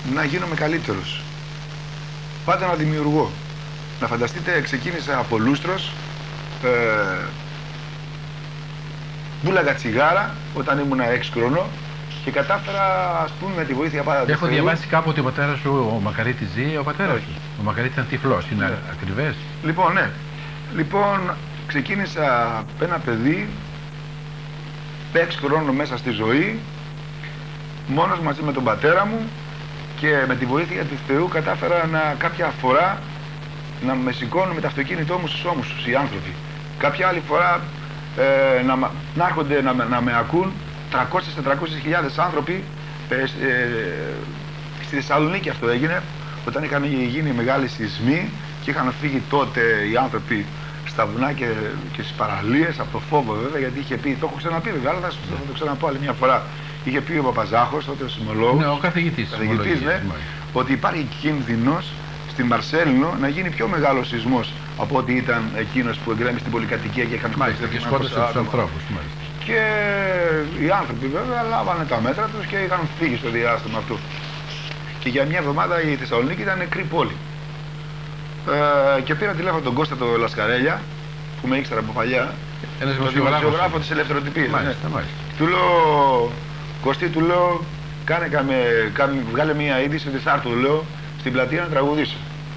να γίνομαι καλύτερος. Πάντα να δημιουργώ. Να φανταστείτε, ξεκίνησα από λούστρος, δούλαγα τσιγάρα όταν ήμουν 6 χρονών και κατάφερα, ας πούμε, με τη βοήθεια πάντα του Έχω Θεού. διαβάσει κάπου ότι ο πατέρας σου, ο Μακαρίτης, ζει, ο πατέρας σου. Ο Μακαρίτης ήταν τυφλός, είναι ακριβές? Λοιπόν, ναι. Λοιπόν, ξεκίνησα ένα παιδί 6 χρόνων μέσα στη ζωή, μόνος μαζί με τον πατέρα μου, και με τη βοήθεια του Θεού κατάφερα κάποια φορά να με σηκώνουν με το αυτοκίνητό μου στους ώμους τους οι άνθρωποι. Κάποια άλλη φορά να έρχονται να με ακούν 300-400 χιλιάδες άνθρωποι. Στη Θεσσαλονίκη αυτό έγινε, όταν είχαν γίνει μεγάλοι σεισμοί και είχαν φύγει τότε οι άνθρωποι στα βουνά και στις παραλίες, από το φόβο βέβαια, γιατί είχε πει, το έχω ξαναπεί βέβαια, αλλά θα το ξαναπώ άλλη μια φορρα. Είχε πει ο Παπαζάχος, τότε ο σεισμολόγος, ναι, ο καθηγητής, ναι, ότι υπάρχει κίνδυνος στην Μαρσέλινο να γίνει πιο μεγάλο σεισμός από ότι ήταν εκείνος που εγκρέμισε την πολυκατοικία και είχαν και σκότωσε τους ανθρώπους. Και οι άνθρωποι βέβαια λάβανε τα μέτρα τους και είχαν φύγει στο διάστημα αυτό. Και για μια εβδομάδα η Θεσσαλονίκη ήταν νεκρή πόλη. Και πήρα τηλέφωνο τον Κώστα τον Λασκαρέλια, που με ήξερα από παλιά, ένας τον δημοσιογράφο της Ελευθεροτυπίας. Του λέω, Κωστή, του λέω, βγάλε μια είδηση ότι θα έρθω, λέω, στην πλατεία να τραγουδήσω.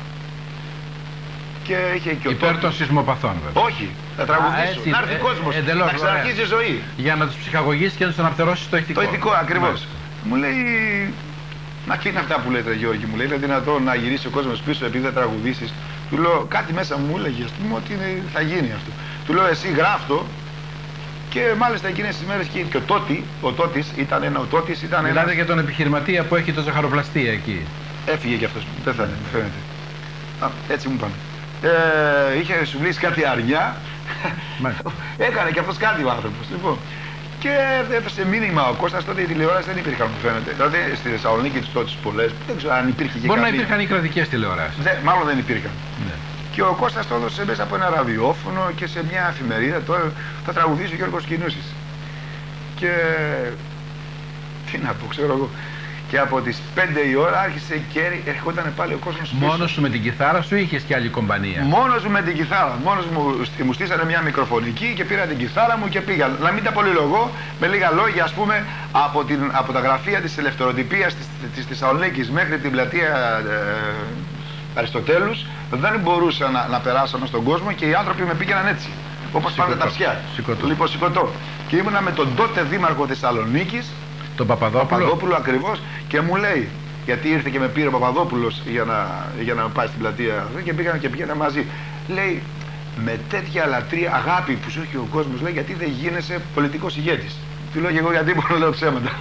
Και είχε και ο υπέρ των σεισμοπαθών, βέβαια. Όχι, θα τραγουδήσω. Να έρθει κόσμος, να ξαναρχίσει η ζωή. Για να τους ψυχαγωγήσεις και να τους αναπτερώσεις το ηθικό. Το ηθικό, ακριβώς. Μου λέει, μα και είναι αυτά που λέτε, Γιώργη, μου λέει, είναι δυνατόν να γυρίσει ο κόσμος πίσω επειδή θα τραγουδήσεις? Του λέω, κάτι μέσα μου έλεγε, ας πούμε, ότι θα γίνει αυτό. Του λέω, εσύ γράφτο. Και μάλιστα εκείνες τις μέρες και ο Τότης ήταν ένα. Μιλάτε για τον επιχειρηματία που έχει το ζαχαροπλαστεία εκεί. Έφυγε κι αυτός, πέθανε, φαίνεται. Έτσι μου είπαν. Είχε σουβλήσει κάτι αρνιά. Έκανε κι αυτός κάτι ο άνθρωπος. Λοιπόν. Και έφεσε μήνυμα ο Κώστας, τότε οι τηλεοράσεις δεν υπήρχαν, μου φαίνεται. Δηλαδή στη Θεσσαλονίκη τις τότε πολλές, δεν ξέρω αν υπήρχε και μπορεί να υπήρχαν οι κρατικές τηλεοράσεις. Μάλλον δεν υπήρχαν. Ναι. Και ο Κώστας το έδωσε μέσα από ένα ραδιόφωνο και σε μια εφημερίδα. Τώρα θα τραγουδήσει ο Γιώργος Κινούσης. Και τι να πω, ξέρω εγώ. Και από τις 5 η ώρα άρχισε και ερχόταν πάλι ο κόσμος πίσω. Μόνος σου με την κιθάρα σου είχες και άλλη κομπανία? Μόνος μου με την κιθάρα. Μόνος μου στήσανε μια μικροφωνική και πήρα την κιθάρα μου και πήγα. Να μην τα πολυλογώ, με λίγα λόγια, ας πούμε, από τα γραφεία της Ελευθεροτυπίας της Θεσσαλονίκης μέχρι την πλατεία Αριστοτέλους, δεν μπορούσα να περάσω μες στον κόσμο και οι άνθρωποι με πήγαιναν έτσι. Όπως πάνε τα ψιά. Λοιπόν, σηκωτώ. Και ήμουνα με τον τότε δήμαρχο Θεσσαλονίκης, τον Παπαδόπουλο ακριβώς, και μου λέει, γιατί ήρθε και με πήρε ο Παπαδόπουλος για να πάει στην πλατεία και πήγαμε και πήγαινα μαζί. Λέει, με τέτοια λατρεία, αγάπη που σου έχει ο κόσμος, λέει, γιατί δεν γίνεσαι πολιτικός ηγέτης? Του λέω και εγώ, γιατί μπορώ να λέω ψέματα.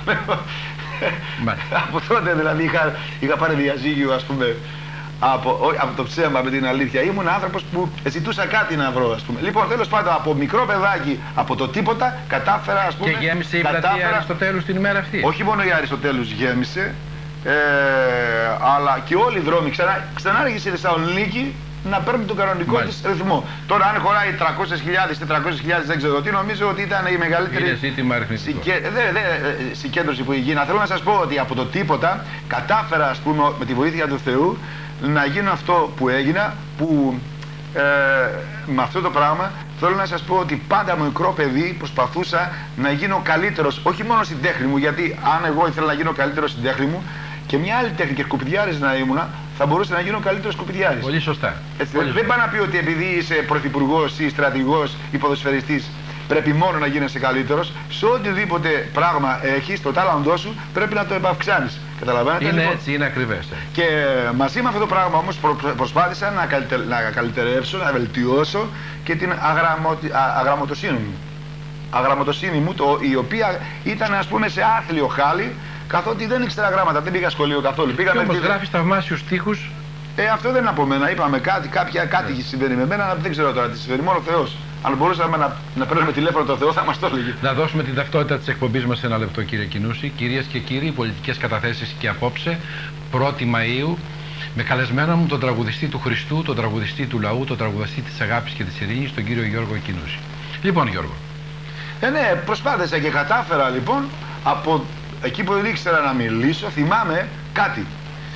Από τότε δηλαδή είχα πάρει διαζύγιο, ας πούμε, από το ψέμα με την αλήθεια. Ήμουν άνθρωπος που ζητούσα κάτι να βρω, ας πούμε. Λοιπόν, τέλος πάντων, από μικρό παιδάκι, από το τίποτα, κατάφερα, ας πούμε. Και γέμισε η πλατεία Αριστοτέλους την ημέρα αυτή? Όχι μόνο η Αριστοτέλους γέμισε, αλλά και όλοι οι δρόμοι. Ξανά άρχισε η Θεσσαλονίκη να παίρνει τον κανονικό της ρυθμό. Τώρα, αν χωράει 300.000, 400.000, δεν ξέρω τι, νομίζω ότι ήταν η μεγαλύτερη συγκέντρωση που γίνει. Θέλω να σας πω ότι από το τίποτα κατάφερα, ας πούμε, με τη βοήθεια του Θεού, να γίνω αυτό που έγινα, που με αυτό το πράγμα θέλω να σας πω ότι πάντα με μικρό παιδί προσπαθούσα να γίνω καλύτερος, όχι μόνο στην τέχνη μου, γιατί αν εγώ ήθελα να γίνω καλύτερος στην τέχνη μου και μια άλλη τέχνη και σκουπιδιάρης να ήμουνα, θα μπορούσα να γίνω καλύτερος σκουπιδιάρης. Πολύ σωστά. Δεν πάει να πει ότι επειδή είσαι πρωθυπουργός ή στρατηγός ή ποδοσφαιριστής πρέπει μόνο να γίνεσαι καλύτερος. Σε οτιδήποτε πράγμα έχεις, το τάλαντό σου πρέπει να το επαυξάνεις. Καταλαβαίνετε? Είναι λοιπόν, έτσι, είναι ακριβές. Και μαζί με αυτό το πράγμα όμως προσπάθησα να καλυτερεύσω, να βελτιώσω και την αγραμματοσύνη μου. Αγραμματοσύνη μου, η οποία ήταν, ας πούμε, σε άθλιο χάλι, καθότι δεν ήξερα γράμματα, δεν πήγα σχολείο καθόλου. Και όμως γράφεις θαυμάσιους στίχους. Αυτό δεν είναι από μένα. Είπαμε κάτι συμβαίνει με μένα, δεν ξέρω τώρα τι συμβαίνει. Μόνο ο Θεός. Αν μπορούσαμε να παίρνουμε τηλέφωνο τον Θεό, θα μας το έλεγε. Να δώσουμε την ταυτότητα της εκπομπής μας σε ένα λεπτό, κύριε Κινούση. Κυρίες και κύριοι, πολιτικές καταθέσεις και απόψε, 1η Μαΐου, με καλεσμένο μου τον τραγουδιστή του Χριστού, τον τραγουδιστή του λαού, τον τραγουδιστή της αγάπης και της ειρήνης, τον κύριο Γιώργο Κινούση. Λοιπόν, Γιώργο. Ναι, προσπάθησα και κατάφερα λοιπόν από εκεί που δεν ήξερα να μιλήσω. Θυμάμαι κάτι.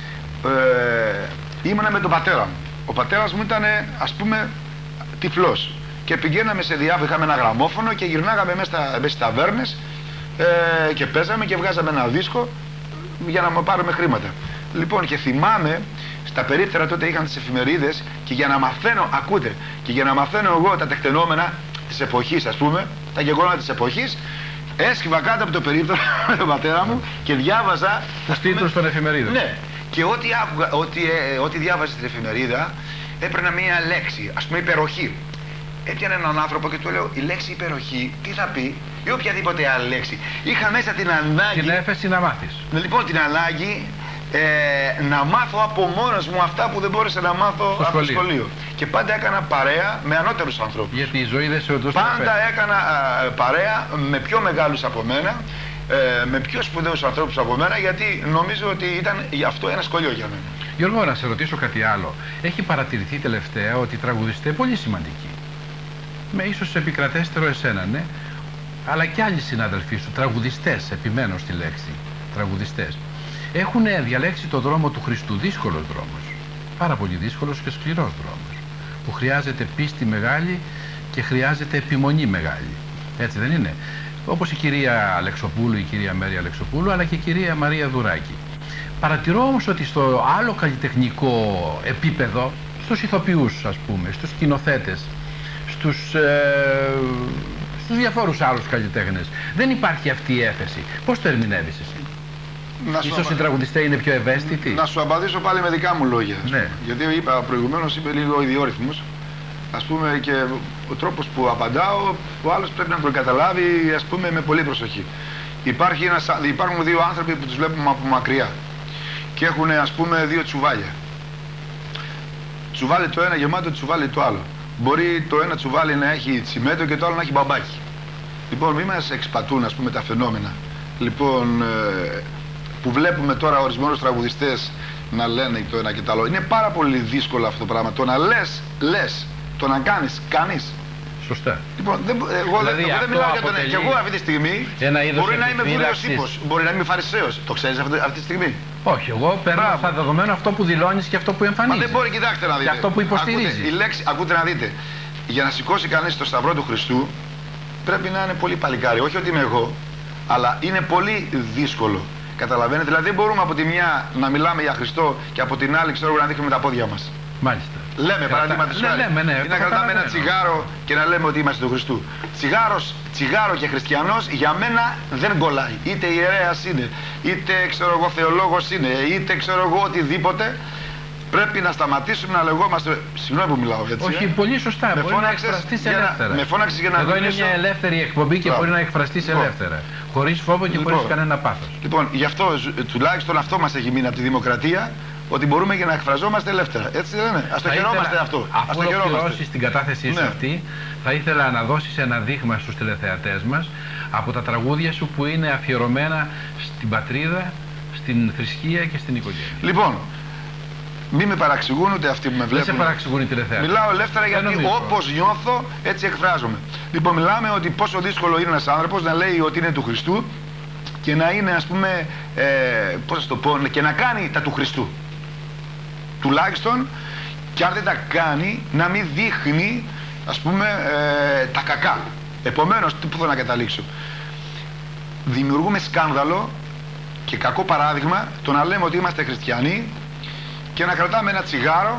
ήμουνα με τον πατέρα μου. Ο πατέρας μου ήταν, ας πούμε, τυφλός. Και πηγαίναμε σε διάφορα, είχαμε ένα γραμμόφωνο και γυρνάγαμε μέσα στις ταβέρνες και παίζαμε και βγάζαμε ένα δίσκο για να μου πάρουμε χρήματα. Λοιπόν, και θυμάμαι, στα περίπτερα τότε είχαν τις εφημερίδες και για να μαθαίνω, ακούτε, και για να μαθαίνω εγώ τα τεκτενόμενα της εποχής, ας πούμε, τα γεγονότα της εποχής, έσκυβα κάτω από το περίπτερο με τον πατέρα μου και διάβαζα τους τίτλους των εφημερίδων. Ναι, και ό,τι διάβαζα στην εφημερίδα έπαιρνα μία λέξη, ας πούμε υπεροχή. Έπιανε έναν άνθρωπο και του λέω: η λέξη υπεροχή τι θα πει, ή οποιαδήποτε άλλη λέξη. Είχα μέσα την ανάγκη. Την έφεση να μάθεις. Λοιπόν, την ανάγκη να μάθω από μόνος μου αυτά που δεν μπόρεσα να μάθω από το σχολείο. Και πάντα έκανα παρέα με ανώτερους ανθρώπους. Γιατί η ζωή δεν σε οδηγούσε. Πάντα έκανα παρέα με πιο μεγάλους από μένα, με πιο σπουδαίους ανθρώπους από μένα, γιατί νομίζω ότι ήταν γι' αυτό ένα σχολείο για μένα. Γιώργο, να σε ρωτήσω κάτι άλλο. Έχει παρατηρηθεί τελευταία ότι οι τραγουδιστές πολύ σημαντικοί, με ίσως επικρατέστερο εσένα, ναι, αλλά και άλλοι συναδελφοί σου, τραγουδιστές, επιμένω στη λέξη, τραγουδιστές, έχουν διαλέξει το δρόμο του Χριστού, δύσκολος δρόμος, πάρα πολύ δύσκολος και σκληρός δρόμος, που χρειάζεται πίστη μεγάλη και χρειάζεται επιμονή μεγάλη, έτσι δεν είναι? Όπως η κυρία Αλεξοπούλου, η κυρία Μέρη Αλεξοπούλου, αλλά και η κυρία Μαρία Δουράκη. Παρατηρώ όμως ότι στο άλλο καλλιτεχνικό επίπεδο, στους ηθοποιούς ας πούμε, στους σκηνοθέτες, στους διαφόρους άλλους καλλιτέχνες, δεν υπάρχει αυτή η έφεση. Πώς το ερμηνεύεις εσύ? Ίσως οι τραγουδιστές είναι πιο ευαίσθητοι. Να σου απαντήσω πάλι με δικά μου λόγια. Ναι. Γιατί είπα προηγουμένως, είπε λίγο ιδιόρυθμος. Ας πούμε, και ο τρόπος που απαντάω, ο άλλος πρέπει να τον καταλάβει, ας πούμε, με πολύ προσοχή. Υπάρχουν δύο άνθρωποι που τους βλέπουμε από μακριά και έχουν, ας πούμε, δύο τσουβάλια. Τσουβάλι το ένα γεμάτο, τσουβάλι το άλλο. Μπορεί το ένα τσουβάλι να έχει τσιμέντο και το άλλο να έχει μπαμπάκι. Λοιπόν, μην μας εξπατούν, ας πούμε, τα φαινόμενα. Λοιπόν, που βλέπουμε τώρα ορισμένους τραγουδιστές να λένε το ένα και το άλλο. Είναι πάρα πολύ δύσκολο αυτό το πράγμα. Το να λες, το να κάνεις. Σωστά. Λοιπόν, εγώ δεν μιλάω για τον. Και εγώ αυτή τη στιγμή μπορεί να είμαι βούλιος ύπος, μπορεί να είμαι φαρισαίος. Το ξέρεις αυτή τη στιγμή? Όχι, εγώ παίρνω στα δεδομένα αυτό που δηλώνεις και αυτό που εμφανίζεις. Μα δεν μπορεί, κοιτάξτε να δείτε. Και αυτό που υποστηρίζει. Ακούτε να δείτε. Για να σηκώσει κανείς το σταυρό του Χριστού πρέπει να είναι πολύ παλικάρι. Όχι ότι είμαι εγώ, αλλά είναι πολύ δύσκολο. Καταλαβαίνετε, δηλαδή δεν μπορούμε από τη μια να μιλάμε για Χριστό και από την άλλη, ξέρω, να δείχνουμε τα πόδια μας. Μάλιστα. Λέμε παραδείγματος χάρη. Ή να κρατάμε ένα τσιγάρο και να λέμε ότι είμαστε του Χριστού. Τσιγάρο και χριστιανός για μένα δεν κολλάει. Είτε ιερέας είναι, είτε ξέρω εγώ θεολόγος είναι, είτε ξέρω εγώ οτιδήποτε. Πρέπει να σταματήσουμε να λεγόμαστε. Συγγνώμη που μιλάω έτσι. Όχι, πολύ σωστά. Μπορεί να εκφραστείς ελεύθερα. Με φώναξες για να εδώ είναι μια ελεύθερη εκπομπή και μπορεί να εκφραστείς ελεύθερα. Χωρίς φόβο και χωρίς κανένα πάθος. Λοιπόν, γι' αυτό τουλάχιστον αυτό μας έχει μείνει από τη δημοκρατία. Ότι μπορούμε και να εκφραζόμαστε ελεύθερα. Έτσι δεν είναι? Ας το χαιρόμαστε αυτό. Αφού ολοκληρώσεις την κατάθεσή σου αυτή, θα ήθελα να δώσεις ένα δείγμα στους τηλεθεατές μας από τα τραγούδια σου που είναι αφιερωμένα στην πατρίδα, στην θρησκεία και στην οικογένεια. Λοιπόν, μην με παραξηγούν ούτε αυτοί που με βλέπουν. Δεν σε παραξηγούν οι τηλεθεατές. Μιλάω ελεύθερα γιατί όπως νιώθω έτσι εκφράζομαι. Λοιπόν, μιλάμε ότι πόσο δύσκολο είναι ένας άνθρωπος να λέει ότι είναι του Χριστού και να είναι, ας πούμε, πώς θα το πω, και να κάνει τα του Χριστού. Τουλάχιστον, και αν δεν τα κάνει, να μην δείχνει, ας πούμε, τα κακά. Επομένως, τι που θέλω να καταλήξω? Δημιουργούμε σκάνδαλο και κακό παράδειγμα το να λέμε ότι είμαστε χριστιανοί και να κρατάμε ένα τσιγάρο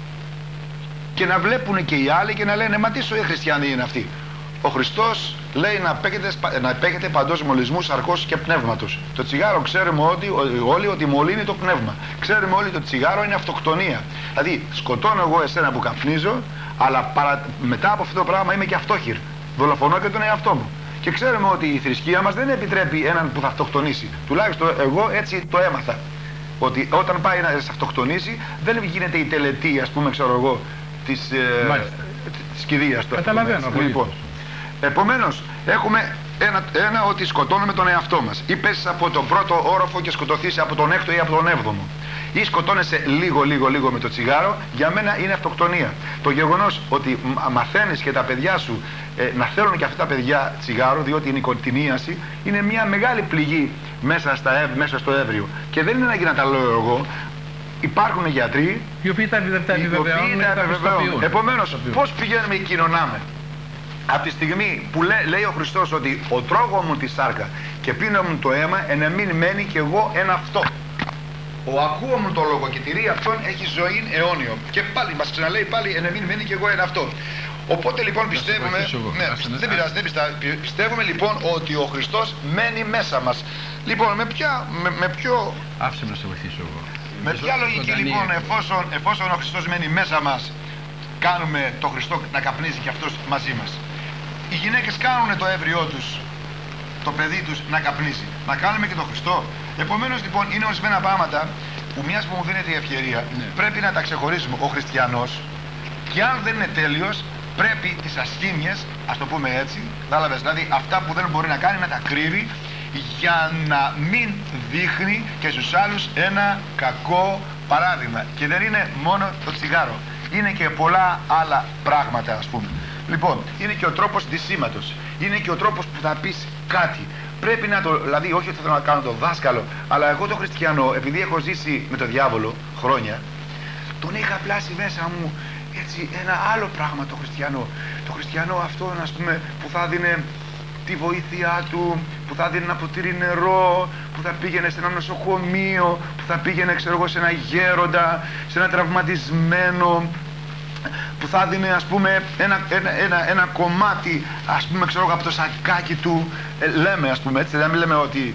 και να βλέπουν και οι άλλοι και να λένε «Μα τι χριστιανοί είναι αυτοί?» Ο Χριστός λέει να επέχετε παντός μολυσμού σαρκός και πνεύματος. Το τσιγάρο ξέρουμε όλοι ότι μολύνει το πνεύμα. Ξέρουμε όλοι ότι το τσιγάρο είναι αυτοκτονία. Δηλαδή σκοτώνω εγώ εσένα που καπνίζω, αλλά μετά από αυτό το πράγμα είμαι και αυτόχειρ. Δολοφονώ και τον εαυτό μου. Και ξέρουμε ότι η θρησκεία μας δεν επιτρέπει έναν που θα αυτοκτονήσει. Τουλάχιστον εγώ έτσι το έμαθα. Ότι όταν πάει να αυτοκτονήσει δεν γίνεται η τελετή, ας πούμε, ξέρω εγώ, της κηδείας του. Καταλαβαίνω. Λοιπόν, επομένως, έχουμε ένα ότι σκοτώνουμε τον εαυτό μας. Ή πέσεις από τον πρώτο όροφο και σκοτωθείς από τον έκτο ή από τον έβδομο. Ή σκοτώνεσαι λίγο με το τσιγάρο, για μένα είναι αυτοκτονία. Το γεγονός ότι μαθαίνεις και τα παιδιά σου να θέλουν και αυτά τα παιδιά τσιγάρο, διότι η νοικοτινίαση είναι μια μεγάλη πληγή μέσα στο έμβριο. Και δεν είναι να τα λέω εγώ. υπάρχουν γιατροί οι οποίοι τα επιβεβαιώνουν. Επομένως, πώς πηγαίνουμε και κοινωνάμε? Από τη στιγμή που λέει ο Χριστός ότι ο τρώγω μου τη σάρκα και πίνω μου το αίμα, εν εμήν μένει και εγώ εν αυτό. Ο ακούω μου το λόγο και τηρεί αυτόν έχει ζωή αιώνιο. Και πάλι μας ξαναλέει πάλι εν εμήν μένει και εγώ εν αυτό. Οπότε λοιπόν πιστεύουμε, δεν πειράζει, πιστεύουμε λοιπόν ότι ο Χριστός μένει μέσα μας. Λοιπόν, με ποιο... Άφησε να σε βοηθήσω εγώ. Με ποια λογική λοιπόν, εφόσον ο Χριστός μένει μέσα μας, κάνουμε το Χριστό να καπνίζει και αυτός μαζί μας? Οι γυναίκες κάνουν το έμβριό τους, το παιδί τους να καπνίζει. Να κάνουμε και το Χριστό? Επομένως λοιπόν είναι ορισμένα πράγματα που μιας που μου δίνεται η ευκαιρία, πρέπει να τα ξεχωρίσουμε. Ο χριστιανός, και αν δεν είναι τέλειος, πρέπει τις ασχήμιες, ας το πούμε έτσι, κατάλαβες, δηλαδή αυτά που δεν μπορεί να κάνει να τα κρύβει, για να μην δείχνει και στους άλλους ένα κακό παράδειγμα. Και δεν είναι μόνο το τσιγάρο, είναι και πολλά άλλα πράγματα, ας πούμε. Λοιπόν, είναι και ο τρόπος ντυσίματος, είναι και ο τρόπος που θα πεις κάτι. Πρέπει να το, δηλαδή όχι ότι θέλω να κάνω το δάσκαλο, αλλά εγώ το χριστιανό, επειδή έχω ζήσει με το διάβολο χρόνια, τον είχα πλάσει μέσα μου έτσι ένα άλλο πράγμα το χριστιανό. Το χριστιανό αυτόν, ας πούμε, που θα δίνε τη βοήθειά του, που θα δίνει ένα ποτήρι νερό, που θα πήγαινε σε ένα νοσοκομείο, που θα πήγαινε, ξέρω εγώ, σε ένα γέροντα, σε ένα τραυματισμένο, που θα δίνει, ας πούμε, ένα κομμάτι, ας πούμε, ξέρω εγώ, από το σακάκι του. Λέμε, ας πούμε, έτσι, δεν λέμε ότι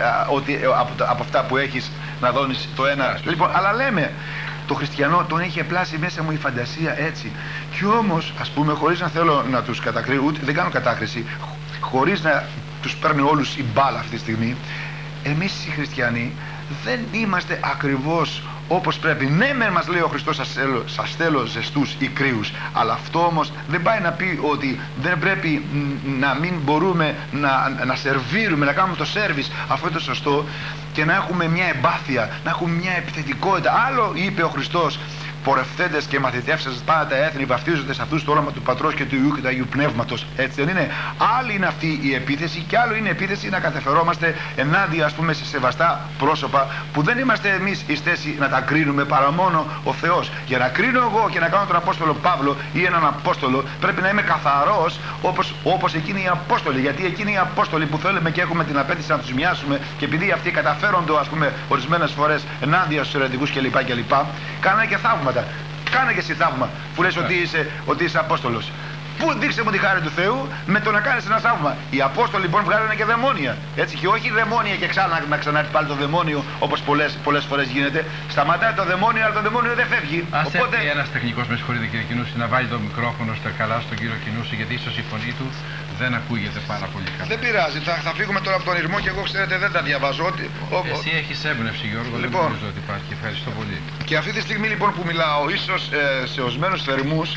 από αυτά που έχεις να δώνεις το ένα. Λοιπόν, αλλά λέμε, το χριστιανό τον είχε πλάσει μέσα μου η φαντασία έτσι. Κι όμως, ας πούμε, χωρίς να θέλω να τους κατακρίνω, ούτε δεν κάνω κατάκριση, χωρίς να τους παίρνει όλους η μπάλα αυτή τη στιγμή, εμείς οι χριστιανοί δεν είμαστε ακριβώς όπως πρέπει. Ναι, μεν μας λέει ο Χριστός, σας θέλω ζεστούς ή κρύους, αλλά αυτό όμως δεν πάει να πει ότι δεν πρέπει να μην μπορούμε να σερβίρουμε, να κάνουμε το σέρβις, αυτό είναι το σωστό, και να έχουμε μια εμπάθεια, να έχουμε μια επιθετικότητα. Άλλο είπε ο Χριστός, πορευθέντες και μαθητεύσες πάντα τα έθνη, βαφτίζονται σε αυτούς το όνομα του Πατρός και του Υιού και του Αγίου Πνεύματος. Έτσι δεν είναι? Άλλη είναι αυτή η επίθεση, και άλλο είναι η επίθεση να καταφερόμαστε ενάντια, ας πούμε, σε σεβαστά πρόσωπα που δεν είμαστε εμείς εις θέση να τα κρίνουμε, παρά μόνο ο Θεός. Για να κρίνω εγώ και να κάνω τον Απόστολο Παύλο ή έναν Απόστολο, πρέπει να είμαι καθαρός όπως εκείνοι οι Απόστολοι. Γιατί εκείνοι οι Απόστολοι που θέλουμε και έχουμε την απέτηση να τους μοιάσουμε, και επειδή αυτοί καταφέρονται, ας πούμε, ορισμένες φορές ενάντια στους αιρετικούς κλπ. Κάνανε και θαύματα. Κάνε και εσύ θαύμα, που λες ότι είσαι Απόστολος. Πού δείξε μου τη χάρη του Θεού με το να κάνεις ένα θαύμα. Οι Απόστολοι λοιπόν βγάλανε και δαιμόνια. Έτσι, και όχι δαιμόνια και να ξανάρθει πάλι το δαιμόνιο, όπως πολλές φορές γίνεται. Σταματάει το δαιμόνιο, αλλά το δαιμόνιο δεν φεύγει. Ας έρθει ένας τεχνικός, με συγχωρείτε κύριε Κινούση, να βάλει το μικρόφωνο στα καλά στον κύριο Κινούση, γιατί ίσως η φωνή του δεν ακούγεται πάρα πολύ καλά. Δεν πειράζει, θα φύγουμε τώρα από τον ηρμό και εγώ, ξέρετε, δεν τα διαβάζω. Εσύ έχεις έμπνευση, Γιώργο, λοιπόν, δεν νομίζω ότι υπάρχει. Ευχαριστώ πολύ. Και αυτή τη στιγμή λοιπόν που μιλάω, ίσως σε ορισμένους θερμούς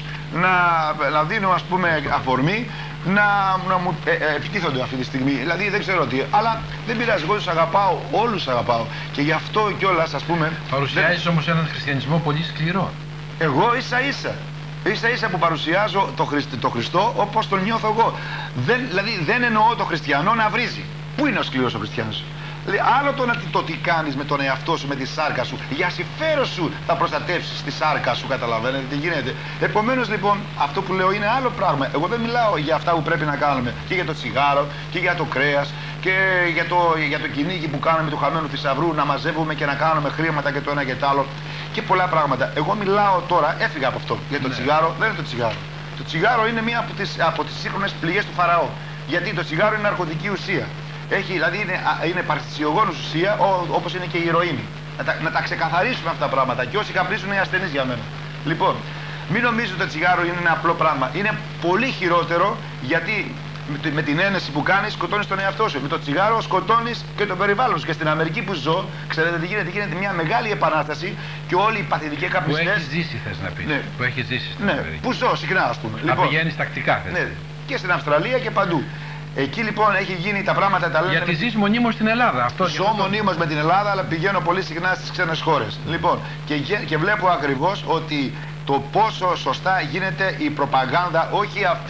να δίνω, ας πούμε, αφορμή να μου επιτίθονται αυτή τη στιγμή. Δηλαδή δεν ξέρω τι, αλλά δεν πειράζει, εγώ τους αγαπάω, όλους αγαπάω. Και γι' αυτό κιόλας, ας πούμε. Παρουσιάζεις όμως έναν χριστιανισμό πολύ σκληρό. Εγώ ίσα-ίσα που παρουσιάζω το Χριστό όπως τον νιώθω εγώ. Δηλαδή δεν εννοώ το χριστιανό να βρίζει. Πού είναι ο σκληρός ο χριστιανός? Άλλο το τι κάνεις με τον εαυτό σου, με τη σάρκα σου. Για συμφέρον σου θα προστατεύσεις τη σάρκα σου, καταλαβαίνετε τι γίνεται. Επομένως λοιπόν, αυτό που λέω είναι άλλο πράγμα. Εγώ δεν μιλάω για αυτά που πρέπει να κάνουμε, και για το τσιγάρο και για το κρέας και για το κυνήγι που κάνουμε του χαμένου θησαυρού, να μαζεύουμε και να κάνουμε χρήματα και το ένα και το άλλο και πολλά πράγματα. Εγώ μιλάω τώρα, έφυγα από αυτό. Για το τσιγάρο, δεν είναι το τσιγάρο. Το τσιγάρο είναι μία από τις σύγχρονες πληγές του Φαραώ. Γιατί το τσιγάρο είναι ναρκωτική ουσία. Δηλαδή είναι παρθυσιογόνος ουσία, όπως είναι και η ηρωίνη. Να τα ξεκαθαρίσουμε αυτά τα πράγματα, και όσοι καπνίζουν είναι ασθενείς για μένα. Λοιπόν, μην νομίζετε ότι το τσιγάρο είναι ένα απλό πράγμα. Είναι πολύ χειρότερο, γιατί με την ένεση που κάνεις σκοτώνεις τον εαυτό σου. Με το τσιγάρο σκοτώνεις και το περιβάλλον σου. Και στην Αμερική που ζω, ξέρετε τι γίνεται? Γίνεται μια μεγάλη επανάσταση και όλοι οι παθητικοί καπνιστές. Που έχεις ζήσει, θες να πεις. Ναι. Που έχεις ζήσει στην Αμερική. Που ζω συχνά, ας πούμε. Να πηγαίνεις τακτικά, θες. Ναι. Και στην Αυστραλία και παντού. Εκεί λοιπόν έχει γίνει τα πράγματα τα λένε. Γιατί ζεις μονίμως στην Ελλάδα. Ζω μονίμως με την Ελλάδα, αλλά πηγαίνω πολύ συχνά στις ξένες χώρες. Λοιπόν, και βλέπω ακριβώς ότι το πόσο σωστά γίνεται η προπαγάνδα, όχι αυτή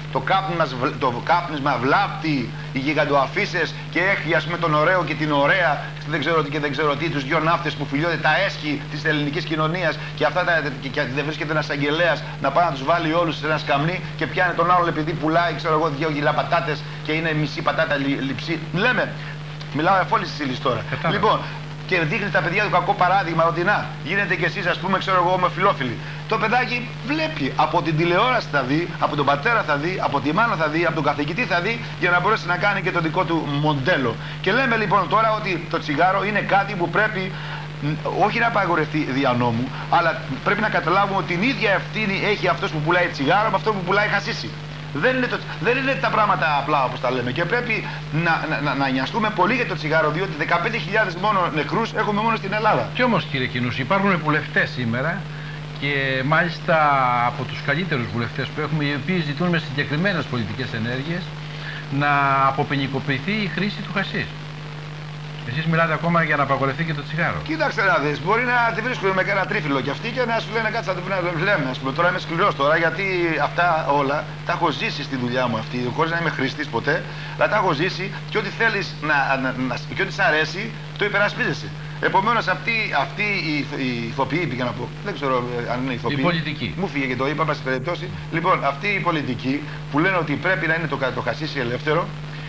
το κάπνισμα βλάπτει οι γιγαντοαφίσες και έχει ας πούμε τον ωραίο και την ωραία, δεν ξέρω τι και δεν ξέρω τι, τους δυο ναύτες που φιλιώνται, τα έσχη της ελληνικής κοινωνίας και αυτά και δεν βρίσκεται ένας αγγελέας να πάει να τους βάλει όλους σε ένα σκαμνί και πιάνει τον άλλον επειδή πουλάει, ξέρω εγώ, 2 κιλά πατάτες και είναι μισή πατάτα λειψή. Λέμε, μιλάω εφόλης της ύλης τώρα. Λοιπόν, και δείχνει τα παιδιά του κακό παράδειγμα ότι να, γίνετε κι εσείς, ας πούμε, ξέρω εγώ, ομοφυλόφιλοι. Το παιδάκι βλέπει, από την τηλεόραση θα δει, από τον πατέρα θα δει, από τη μάνα θα δει, από τον καθηγητή θα δει, για να μπορέσει να κάνει και το δικό του μοντέλο. Και λέμε λοιπόν τώρα ότι το τσιγάρο είναι κάτι που πρέπει όχι να απαγορευτεί δια νόμου, αλλά πρέπει να καταλάβουμε ότι την ίδια ευθύνη έχει αυτός που πουλάει τσιγάρο με αυτό που πουλάει χασίσι. Δεν είναι τα πράγματα απλά όπως τα λέμε και πρέπει να νοιαστούμε πολύ για το τσιγάρο, διότι 15.000 μόνο νεκρούς έχουμε μόνο στην Ελλάδα. Και όμως κύριε Κινούση, υπάρχουν βουλευτές σήμερα και μάλιστα από τους καλύτερους βουλευτές που έχουμε, οι οποίοι ζητούν με συγκεκριμένες πολιτικές ενέργειες να αποποινικοποιηθεί η χρήση του χασίς. Εσείς μιλάτε ακόμα για να απαγορευτεί και το τσιγάρο. Κοίταξε να δεις, μπορεί να τη βρίσκουν με κανένα τρίφυλλο κι αυτοί και να σου λένε κάτι θα το λέμε. Ας πούμε, τώρα είμαι σκληρός τώρα γιατί αυτά όλα τα έχω ζήσει στη δουλειά μου αυτή, χωρίς να είμαι χρηστής ποτέ, αλλά τα έχω ζήσει και ό,τι θέλεις και ό,τι σ' αρέσει το υπερασπίζεσαι. Επομένως αυτοί οι ηθοποιοί, πήγα να πω, δεν ξέρω αν είναι ηθοποιοί. Η πολιτική. Μου φύγε και το είπα, πάση περιπτώσει. Λοιπόν, αυτοί οι πολιτικοί που λένε ότι πρέπει να είναι το χασίσι ελεύθερο,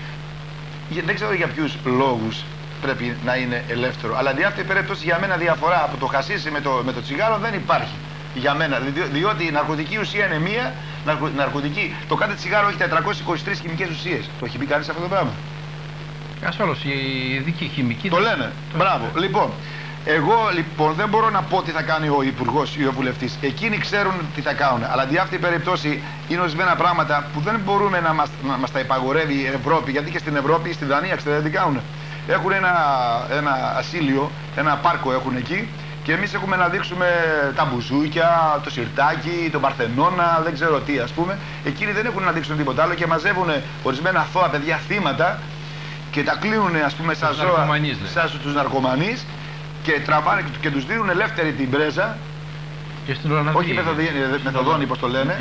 δεν ξέρω για ποιους λόγους πρέπει να είναι ελεύθερο. Αλλά δι' αυτή η περίπτωση για μένα διαφορά από το χασίσι με το τσιγάρο δεν υπάρχει. Για μένα. Διότι η ναρκωτική ουσία είναι μία, ναρκωτική. Το κάθε τσιγάρο έχει 423 χημικές ουσίες. Το έχει πει κανείς αυτό το πράγμα? Ασφαλώς, η ειδική χημική. Το λένε. Μπράβο. Λοιπόν, εγώ λοιπόν δεν μπορώ να πω τι θα κάνει ο υπουργός ή ο βουλευτής. Εκείνοι ξέρουν τι θα κάνουν. Αλλά δι' αυτή η περίπτωση είναι ορισμένα πράγματα που δεν μπορούμε να μας τα υπαγορεύει η Ευρώπη. Γιατί και στην Ευρώπη, στην Δανία, ξέρετε τι κάνουν? Έχουν ένα ασύλιο, ένα πάρκο έχουν εκεί και εμείς έχουμε να δείξουμε τα μπουζούκια, το σιρτάκι, τον Παρθενώνα, δεν ξέρω τι ας πούμε. Εκείνοι δεν έχουν να δείξουν τίποτα άλλο και μαζεύουν ορισμένα αθώα παιδιά θύματα και τα κλείνουν ας πούμε σαν ζώα, σαν τους ναρκωμανείς και τραβάνε και τους δίνουν ελεύθερη την πρέζα. Και στην Ολλανδία. Όχι μεθοδόνη, πώς το λένε.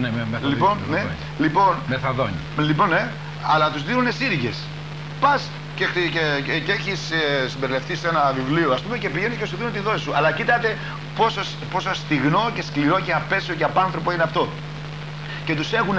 Λοιπόν, ναι, αλλά τους δίνουν σύριγγες. Πας και έχεις συμπεριληφθεί σε ένα βιβλίο ας πούμε και πηγαίνεις και σου δίνουν τη δόση σου. Αλλά κοίτατε πόσο στιγνό και σκληρό και απέσιο και απάνθρωπο είναι αυτό. Και τους έχουν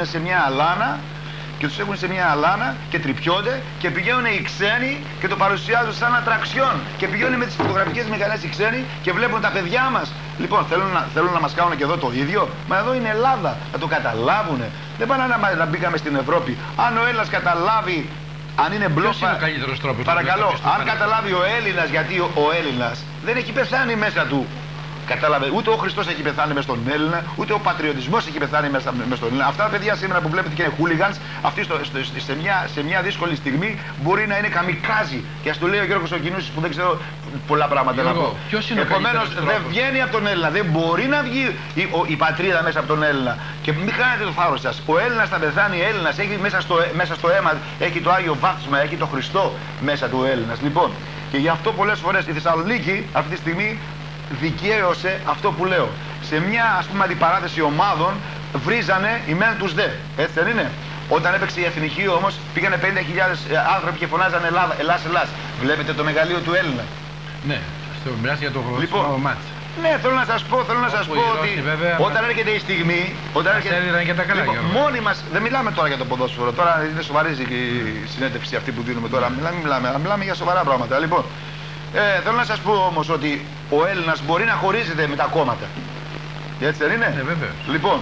σε μια αλάνα και τρυπιώνται και πηγαίνουν οι ξένοι και το παρουσιάζουν σαν ατραξιόν και πηγαίνουν με τις φωτογραφικές μηχανές οι ξένοι και βλέπουν τα παιδιά μας. Λοιπόν, θέλουν να μας κάνουν και εδώ το ίδιο. Μα εδώ είναι Ελλάδα, να το καταλάβουν. Δεν πάνε να μπήκαμε στην Ευρώπη. Αν ο Έλληνας καταλάβει, αν είναι μπλόφα. Ποιος είναι ο καλύτερος τρόπος? Παρακαλώ, αν καταλάβει ο Έλληνας, γιατί ο Έλληνας δεν έχει πεθάνει μέσα του. Κατάλαβε, ούτε ο Χριστός έχει πεθάνει μες στον Έλληνα, ούτε ο πατριωτισμός έχει πεθάνει μες στον Έλληνα. Αυτά τα παιδιά σήμερα που βλέπετε και είναι χούλιγανς, αυτοί σε μια δύσκολη στιγμή μπορεί να είναι καμικάζι. Και ας το λέει ο Γιώργος ο Κινούσης που δεν ξέρω πολλά πράγματα να πω. Επομένως δεν βγαίνει από τον Έλληνα, δεν μπορεί να βγει η πατρίδα μέσα από τον Έλληνα. Και μην κάνετε το θάρρος σας. Ο Έλληνας θα πεθάνει, Έλληνας έχει μέσα στο αίμα, έχει το Άγιο Βάπτισμα, έχει το Χριστό μέσα του Έλληνας. Λοιπόν, και γι' αυτό πολλές φορές η Θεσσαλονίκη αυτή τη στιγμή δικαίωσε αυτό που λέω. Σε μια ας πούμε αντιπαράθεση ομάδων βρίζανε οι μεν τους δε. Έτσι δεν είναι? Όταν έπαιξε η Εθνική όμως πήγανε 50.000 άνθρωποι και φωνάζανε Ελλάς, Ελλάς. Βλέπετε το μεγαλείο του Έλληνα? Ναι, μιλάς για το χρονικό μάτς. Ναι, θέλω να σας πω ότι όταν έρχεται η στιγμή. Μόνοι μας, δεν μιλάμε τώρα για το ποδόσφαιρο. Τώρα είναι σοβαρή η συνέντευξη αυτή που δίνουμε τώρα. Μιλάμε για σοβαρά πράγματα. Λοιπόν, θέλω να σας πω όμως ότι ο Έλληνας μπορεί να χωρίζεται με τα κόμματα. Έτσι δεν είναι? Ναι, βέβαια. Λοιπόν,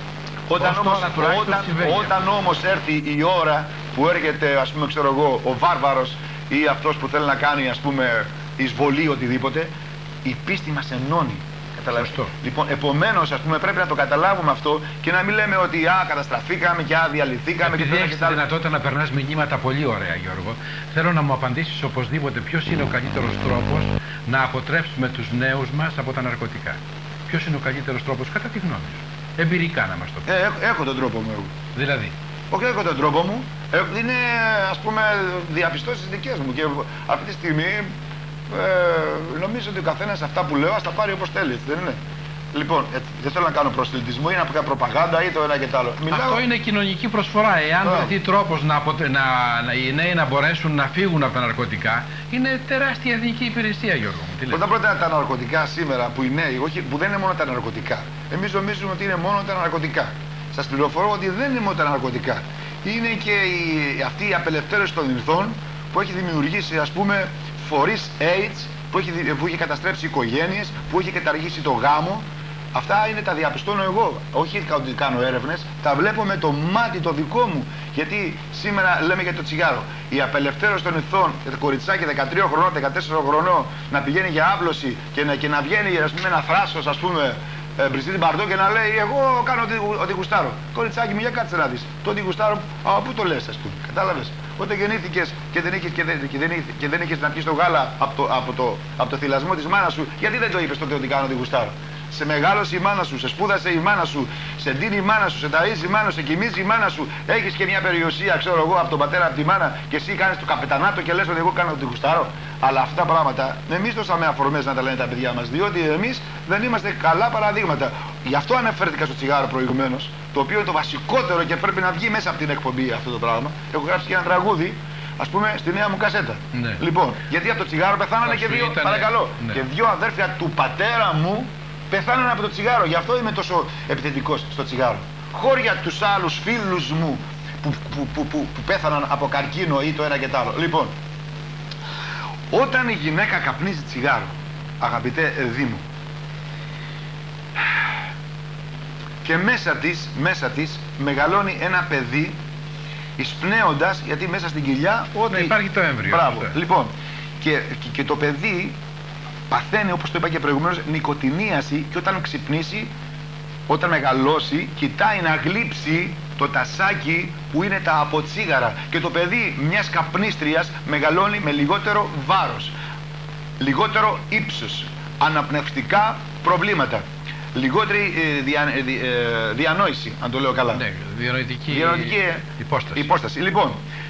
όταν όμως έρθει η ώρα που έρχεται, ας πούμε, ξέρω εγώ, ο βάρβαρος ή αυτός που θέλει να κάνει, ας πούμε, εισβολή οτιδήποτε, η πίστη μας ενώνει. Λοιπόν, επομένως, ας πούμε, πρέπει να το καταλάβουμε αυτό και να μην λέμε ότι καταστραφήκαμε και διαλυθήκαμε. Επειδή έχεις τη δυνατότητα να περνάς μηνύματα πολύ ωραία, Γιώργο, θέλω να μου απαντήσεις οπωσδήποτε ποιος είναι ο καλύτερος τρόπος να αποτρέψουμε τους νέους μας από τα ναρκωτικά. Ποιος είναι ο καλύτερος τρόπος, κατά τη γνώμη σου? Εμπειρικά να μας το πεις. Έχω τον τρόπο μου εγώ. Δηλαδή? Όχι, έχω τον τρόπο μου. Είναι, ας πούμε, διαπιστώσεις δικές μου και αυτή τη στιγμή νομίζω ότι ο καθένας αυτά που λέω ας τα πάρει όπως θέλει, δεν είναι? Λοιπόν, δεν θέλω να κάνω προσελητισμό ή να κάνω προπαγάνδα ή το ένα και το άλλο. Αυτό είναι κοινωνική προσφορά. Εάν βρεθεί τρόπος οι νέοι να μπορέσουν να φύγουν από τα ναρκωτικά, είναι τεράστια εθνική υπηρεσία, Γιώργο. Πρώτα τα ναρκωτικά σήμερα που οι νέοι, όχι, που δεν είναι μόνο τα ναρκωτικά. Εμείς νομίζουμε ότι είναι μόνο τα ναρκωτικά. Σας πληροφορώ ότι δεν είναι μόνο τα ναρκωτικά. Είναι και αυτή η απελευθέρωση των ινθών που έχει δημιουργήσει, ας πούμε, φορείς AIDS, που έχει καταστρέψει οικογένειες, που έχει καταργήσει το γάμο. Αυτά είναι τα διαπιστώνω εγώ. Όχι ότι κάνω έρευνες, τα βλέπω με το μάτι το δικό μου. Γιατί σήμερα λέμε για το τσιγάρο. Η απελευθέρωση των ινθών, κοριτσάκι 13 χρονών, 14 χρονών, να πηγαίνει για άπλωση και να βγαίνει, ας πούμε, ένα θράσος, ας πούμε, Μπριστίτη Μπαρντό και να λέει: εγώ κάνω ό,τι γουστάρω. Κοριτσάκι μου, για κάτσε να δεις. Το ό,τι γουστάρω, από πού το λες, ας πούμε. Κατάλαβες. Όταν γεννήθηκες και δεν είχες να πιεις το γάλα από το θυλασμό της μάνας σου, γιατί δεν το είπες τότε ότι κάνω ό,τι γουστάρω. Σε μεγάλωσε η μάνα σου, σε σπούδασε η μάνα σου, σε ντύνει η μάνα σου, σε ταΐζει η μάνα σου, σε κοιμίζει η μάνα σου. Έχεις και μια περιουσία, ξέρω εγώ, από τον πατέρα, από τη μάνα και εσύ κάνεις το καπετανάτο και λες ότι εγώ κάνω ό,τι γουστάρω. Αλλά αυτά τα πράγματα εμείς δώσαμε αφορμές να τα λένε τα παιδιά μας, διότι εμείς δεν είμαστε καλά παραδείγματα. Γι' αυτό αναφέρθηκα στο τσιγάρο προηγουμένως, το οποίο είναι το βασικότερο και πρέπει να βγει μέσα από την εκπομπή αυτό το πράγμα. Έχω γράψει και ένα τραγούδι, ας πούμε, στη νέα μου κασέτα. Ναι. Λοιπόν, γιατί από το τσιγάρο πεθάνανε και δύο, παρακαλώ, ναι, και δύο αδέρφια του πατέρα μου πεθάνανε από το τσιγάρο. Γι' αυτό είμαι τόσο επιθετικός στο τσιγάρο. Χώρια τους άλλους φίλους μου που πέθαναν από καρκίνο ή το ένα και το άλλο. Λοιπόν, όταν η γυναίκα καπνίζει τσιγάρο, αγαπητέ Δήμο, και μέσα της μεγαλώνει ένα παιδί, εισπνέοντας, γιατί μέσα στην κοιλιά όταν υπάρχει το έμβριο. Μπράβο. Λοιπόν, και το παιδί παθαίνει, όπως το είπα και προηγουμένως, νοικοτηνίαση, και όταν ξυπνήσει, όταν μεγαλώσει, κοιτάει να γλύψει το τασάκι που είναι τα αποτσίγαρα, και το παιδί μιας καπνίστριας μεγαλώνει με λιγότερο βάρος, λιγότερο ύψος, αναπνευστικά προβλήματα, λιγότερη διανόηση, αν το λέω καλά. Ναι, διανοητική υπόσταση. Λοιπόν,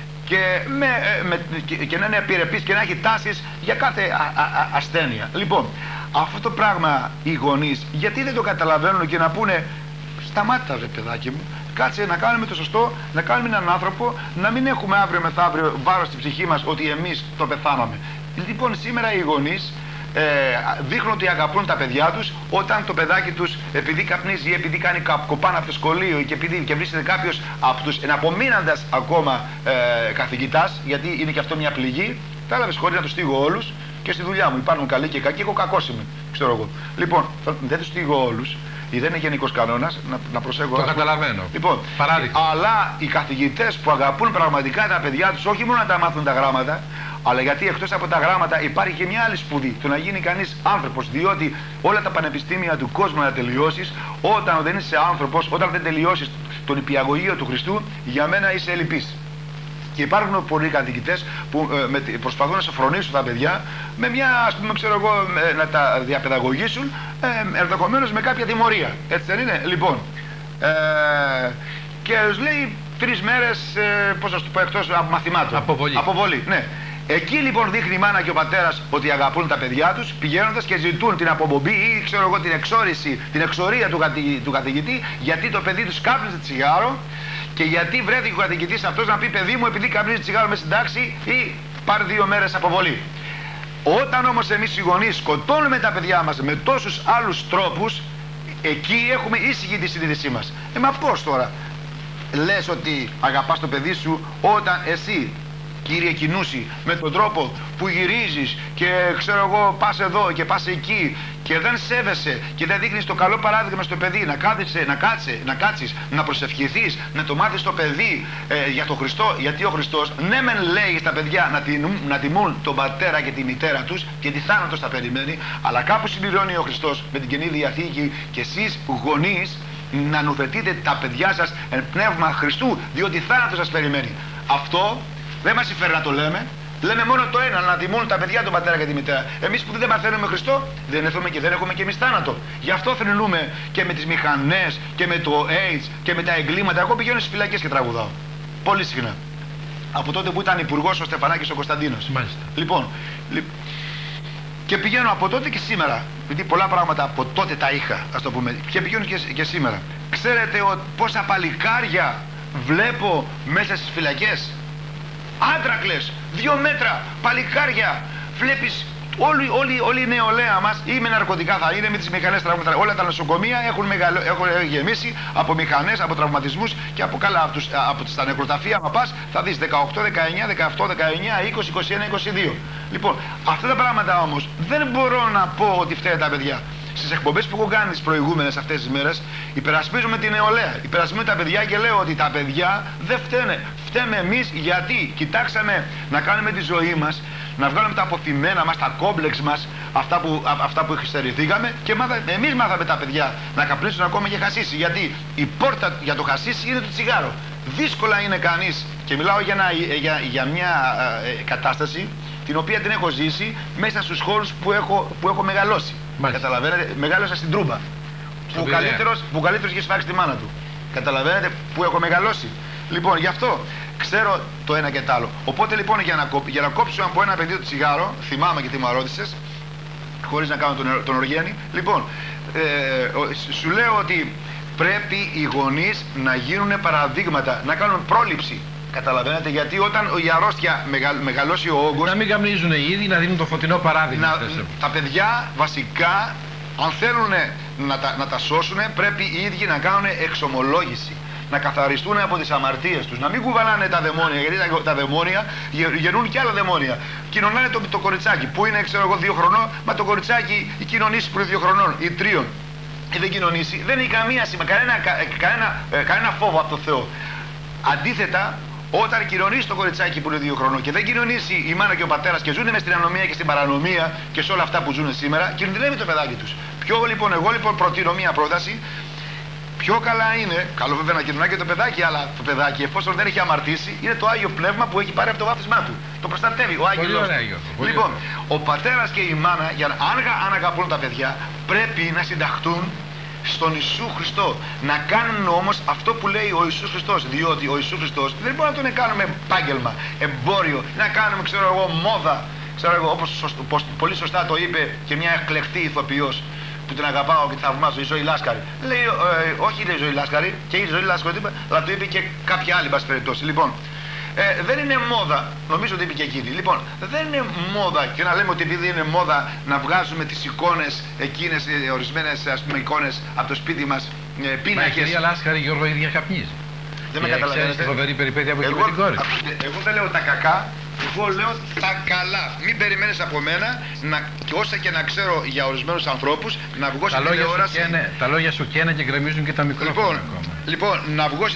και να είναι επιρρεπής και να έχει τάσεις για κάθε ασθένεια. Λοιπόν, αυτό το πράγμα οι γονείς γιατί δεν το καταλαβαίνουν και να πούνε: σταμάτα ρε παιδάκι μου, κάτσε να κάνουμε το σωστό, να κάνουμε έναν άνθρωπο, να μην έχουμε αύριο μεθαύριο βάρος στην ψυχή μας ότι εμείς το πεθάναμε. Λοιπόν, σήμερα οι γονείς δείχνουν ότι αγαπούν τα παιδιά τους όταν το παιδάκι τους, επειδή καπνίζει ή επειδή κάνει κοπάνα από το σχολείο και βρίσκεται κάποιος από τους εναπομείναντας ακόμα καθηγητάς, γιατί είναι και αυτό μια πληγή, κατάλαβες, χωρίς να τους στείλω όλους. Και στη δουλειά μου υπάρχουν καλοί και κακοί, εγώ κακός είμαι, ξέρω εγώ. Λοιπόν, δεν τους στείλω όλους, δεν είναι γενικός κανόνας, να προσέχω. Το καταλαβαίνω. Λοιπόν, αλλά οι καθηγητές που αγαπούν πραγματικά τα παιδιά τους, όχι μόνο να τα μάθουν τα γράμματα, αλλά γιατί εκτός από τα γράμματα υπάρχει και μια άλλη σπουδή, το να γίνει κανείς άνθρωπος. Διότι όλα τα πανεπιστήμια του κόσμου να τελειώσεις, όταν δεν είσαι άνθρωπος, όταν δεν τελειώσεις τον υπηαγωγείο του Χριστού, για μένα είσαι ελλειπής. Και υπάρχουν πολλοί καθηγητές που προσπαθούν να σοφρονήσουν τα παιδιά με μια, ας πούμε, ξέρω εγώ, να τα διαπαιδαγωγήσουν, ενδεχομένως με κάποια τιμωρία. Έτσι δεν είναι? Λοιπόν, και τους λέει 3 μέρες, πώς να σου πω, εκτός από μαθημάτων. Αποβολή, ναι. Εκεί λοιπόν δείχνει η μάνα και ο πατέρας ότι αγαπούν τα παιδιά τους, πηγαίνοντας και ζητούν την αποπομπή ή, ξέρω εγώ, την εξόρηση, την εξορία του καθηγητή, γιατί το παιδί τους κάπνιζε τσιγάρο. Και γιατί βρέθηκε ο καθηγητής αυτός να πει: παιδί μου, επειδή καπνίζει τσιγάρο μες στην τάξη, ή πάρει 2 μέρες αποβολή. Όταν όμως εμείς οι γονείς σκοτώνουμε τα παιδιά μας με τόσους άλλους τρόπους, εκεί έχουμε ήσυχη τη συνείδησή μας. Μα πώς τώρα λες ότι αγαπάς το παιδί σου όταν εσύ, κύριε Κινούση, με τον τρόπο που γυρίζεις και ξέρω εγώ πας εδώ και πας εκεί και δεν σέβεσαι και δεν δείχνεις το καλό παράδειγμα στο παιδί να κάτσεις, να προσευχηθείς, να το μάθεις το παιδί για τον Χριστό, γιατί ο Χριστός ναι μεν λέει στα παιδιά να τιμούν τον πατέρα και τη μητέρα τους και τη θάνατος θα περιμένει, αλλά κάπου συμπληρώνει ο Χριστός με την Καινή Διαθήκη και εσείς γονείς να νουθετείτε τα παιδιά σας εν πνεύμα Χριστού, διότι θάνατος σας περιμένει. Αυτό δεν μας συμφέρει να το λέμε. Λέμε μόνο το ένα, να τιμούν τα παιδιά τον πατέρα και τη μητέρα. Εμείς που δεν μαθαίνουμε Χριστό, δεν έχουμε και εμείς θάνατο. Γι' αυτό θρηνούμε και με τις μηχανές και με το AIDS και με τα εγκλήματα. Εγώ πηγαίνω στις φυλακές και τραγουδάω. Πολύ συχνά. Από τότε που ήταν υπουργός ο Στεφανάκης ο Κωνσταντίνος. Μάλιστα. Λοιπόν, και πηγαίνω από τότε και σήμερα. γιατί πολλά πράγματα από τότε τα είχα, ας το πούμε, και πηγαίνουν και σήμερα. Ξέρετε πόσα παλικάρια βλέπω μέσα στις φυλακές? Άντρακλες, 2 μέτρα, παλικάρια. Βλέπεις όλη η νεολαία μας ή με ναρκωτικά θα είναι, με τις μηχανές τραυματισμούς. Όλα τα νοσοκομεία έχουν γεμίσει από μηχανές, από τραυματισμούς και από τα νεκροταφεία. Μα πας, θα δεις 18, 19, 18, 19, 20, 21, 22. Λοιπόν, αυτά τα πράγματα όμως δεν μπορώ να πω ότι φταίνε τα παιδιά. Στις εκπομπές που έχω κάνει τις προηγούμενες αυτές τις μέρες, υπερασπίζουμε την νεολαία, υπερασπίζουμε τα παιδιά και λέω ότι τα παιδιά δεν φταίνε. Φταίμε εμείς γιατί κοιτάξαμε να κάνουμε τη ζωή μας, να βγάλουμε τα αποθυμένα μας, τα κόμπλεξ μας, αυτά που εξαιρεθήκαμε και εμείς μάθαμε τα παιδιά να καπνίσουν ακόμα και χασίσι. Γιατί η πόρτα για το χασίσι είναι το τσιγάρο. Δύσκολα είναι κανείς, και μιλάω για μια κατάσταση την οποία την έχω ζήσει μέσα στους χώρους που έχω μεγαλώσει. Καταλαβαίνετε, μεγάλωσα στην Τρούμπα. Που ο καλύτερος είχε σφάξει τη μάνα του. Καταλαβαίνετε που έχω μεγαλώσει. Λοιπόν, γι' αυτό ξέρω το ένα και το άλλο. Οπότε λοιπόν για να κόψω από ένα παιδί το τσιγάρο, θυμάμαι και τι μου ρώτησες, χωρίς να κάνω τον Οργένη. Λοιπόν, σου λέω ότι πρέπει οι γονείς να γίνουν παραδείγματα, να κάνουν πρόληψη. Καταλαβαίνετε, γιατί όταν η αρρώστια μεγαλώσει ο όγκος, να μην καπνίζουν οι ίδιοι, να δίνουν το φωτεινό παράδειγμα. Τα παιδιά βασικά, αν θέλουν να τα σώσουν, πρέπει οι ίδιοι να κάνουν εξομολόγηση. Να καθαριστούν από τις αμαρτίες τους. Να μην κουβαλάνε τα δαιμόνια, γιατί τα δαιμόνια γεννούν και άλλα δαιμόνια. Κοινωνάνε το κοριτσάκι που είναι, ξέρω εγώ, 2 χρονών, μα το κοριτσάκι η κοινωνήσει πριν 2 χρονών ή 3 και δεν κοινωνήσει. Δεν έχει καμία σημασία, κανένα φόβο από το Θεό. Αντίθετα, όταν κοινωνήσει το κοριτσάκι που είναι 2 χρονών και δεν κοινωνήσει η μάνα και ο πατέρας και ζουν μες στην ανομία και στην παρανομία και σε όλα αυτά που ζουν σήμερα, κινδυνεύει το παιδάκι τους. Εγώ λοιπόν προτείνω μία πρόταση. Πιο καλά είναι, καλό βέβαια να κοινωνάει και το παιδάκι, αλλά το παιδάκι, εφόσον δεν έχει αμαρτήσει, είναι το Άγιο Πνεύμα που έχει πάρει από το βάφτισμά του. Το προστατεύει ο Άγγελος. Λοιπόν, ο πατέρας και η μάνα, αν αγαπούν τα παιδιά, πρέπει να συνταχτούν στον Ιησού Χριστό. Να κάνουν όμως αυτό που λέει ο Ιησούς Χριστός. Διότι ο Ιησούς Χριστός δεν μπορεί να τον κάνουμε επάγγελμα, εμπόριο, να κάνουμε, ξέρω εγώ, μόδα. Ξέρω εγώ, όπως πολύ σωστά το είπε και μια εκλεκτή ηθοποιός που την αγαπάω και τη θαυμάζω, η Ζωή Λάσκαρη. Λέει, όχι λέει η Ζωή Λάσκαρη, και η Ζωή Λάσκαρη το είπε, αλλά το είπε και κάποια άλλη πάση περιπτώσει. Λοιπόν, δεν είναι μόδα, νομίζω ότι είπε και εκείνη. Λοιπόν, δεν είναι μόδα και να λέμε ότι επειδή είναι μόδα να βγάζουμε τις εικόνες εκείνες, ορισμένες ας πούμε εικόνες από το σπίτι μας, πίνακες. Η κυρία Λάσκαρη, Γιώργο, ίδια καπνίζει. Δεν με καταλαβαίνετε. Φοβερή περιπέτεια που έχει με την κόρη. Εγώ δεν λέω τα κακά. Εγώ λέω τα καλά. Μην περιμένεις από μένα όσα και να ξέρω για ορισμένους ανθρώπους να βγω στην τηλεόραση. Τα λόγια σου καίνε και γκρεμίζουν και τα μικρόφωνα ακόμα. Λοιπόν, να βγω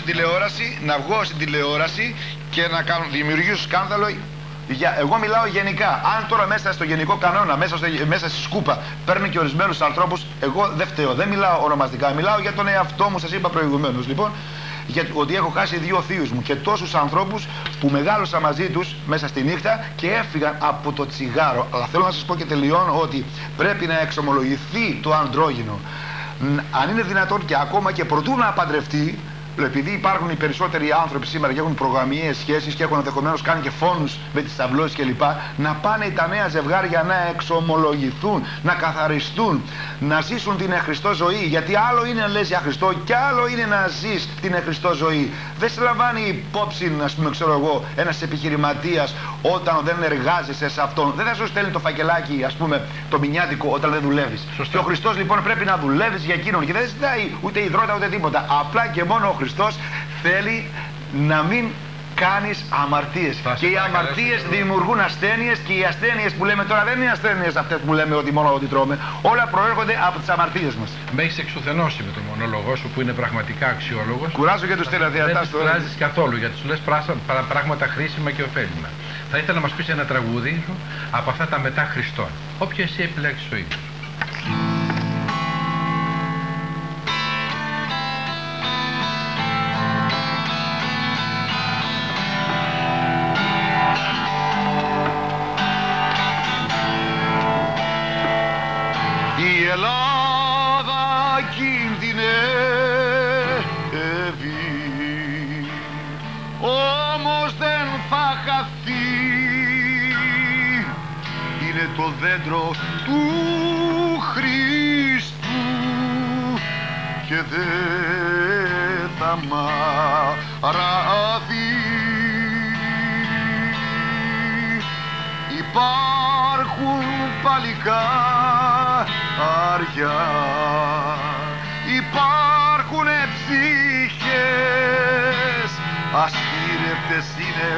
στην τηλεόραση και να δημιουργήσω σκάνδαλο. Εγώ μιλάω γενικά. Αν τώρα μέσα στο γενικό κανόνα, μέσα στη σκούπα, παίρνει και ορισμένους ανθρώπους, εγώ δεν φταίω. Δεν μιλάω ονομαστικά. Μιλάω για τον εαυτό μου, σας είπα προηγουμένως. Λοιπόν, ότι έχω χάσει 2 θείους μου και τόσους ανθρώπους που μεγάλωσα μαζί τους μέσα στη νύχτα και έφυγαν από το τσιγάρο. Αλλά θέλω να σας πω και τελειώνω ότι πρέπει να εξομολογηθεί το ανδρόγυνο. Αν είναι δυνατόν και ακόμα και προτού να παντρευτεί, επειδή υπάρχουν οι περισσότεροι άνθρωποι σήμερα και έχουν προγραμμιαίες σχέσεις και έχουν ενδεχομένως κάνει και φόνους με τις ταυλώσεις κλπ. Να πάνε τα νέα ζευγάρια να εξομολογηθούν, να καθαριστούν, να ζήσουν την εχριστό ζωή. Γιατί άλλο είναι να λες για Χριστό και άλλο είναι να ζεις την εχριστό ζωή. Δεν σε λαμβάνει υπόψη, ας πούμε, ξέρω εγώ, ένας επιχειρηματίας όταν δεν εργάζεσαι σε αυτόν. Δεν θα σου στέλνει το φακελάκι, ας πούμε, το μηνιάτικο όταν δεν δουλεύεις. Και ο Χριστός λοιπόν πρέπει να δουλεύεις για εκείνον και δεν ζητάει ούτε υδρότα ούτε τίποτα. Απλά και μόνο ο Χριστός θέλει να μην κάνεις αμαρτίες. Και οι αμαρτίες δημιουργούν ασθένειες και οι ασθένειες που λέμε τώρα δεν είναι ασθένειες αυτές που λέμε ότι μόνο ότι τρώμε. Όλα προέρχονται από τις αμαρτίες μας. Με έχεις εξουθενώσει με τον μονόλογο σου που είναι πραγματικά αξιόλογος. Κουράζω και τους τηλεδιατάς τώρα. Δεν τους κουράζεις καθόλου γιατί σου λες πράγματα χρήσιμα και ωφέλιμα. Θα ήθελα να μας πεις ένα τραγούδι σου από αυτά τα μετά Χριστόν. Όποιο εσύ επιλέξεις ο ίδιος. Η Ελλάδα κινδυνεύει, όμως δεν θα χαθεί. Είναι το δέντρο του Χριστού και δεν θα μαραθεί. Υπάρχουν παλικάρια, υπάρχουνε ψυχές, αστήρευτες είναι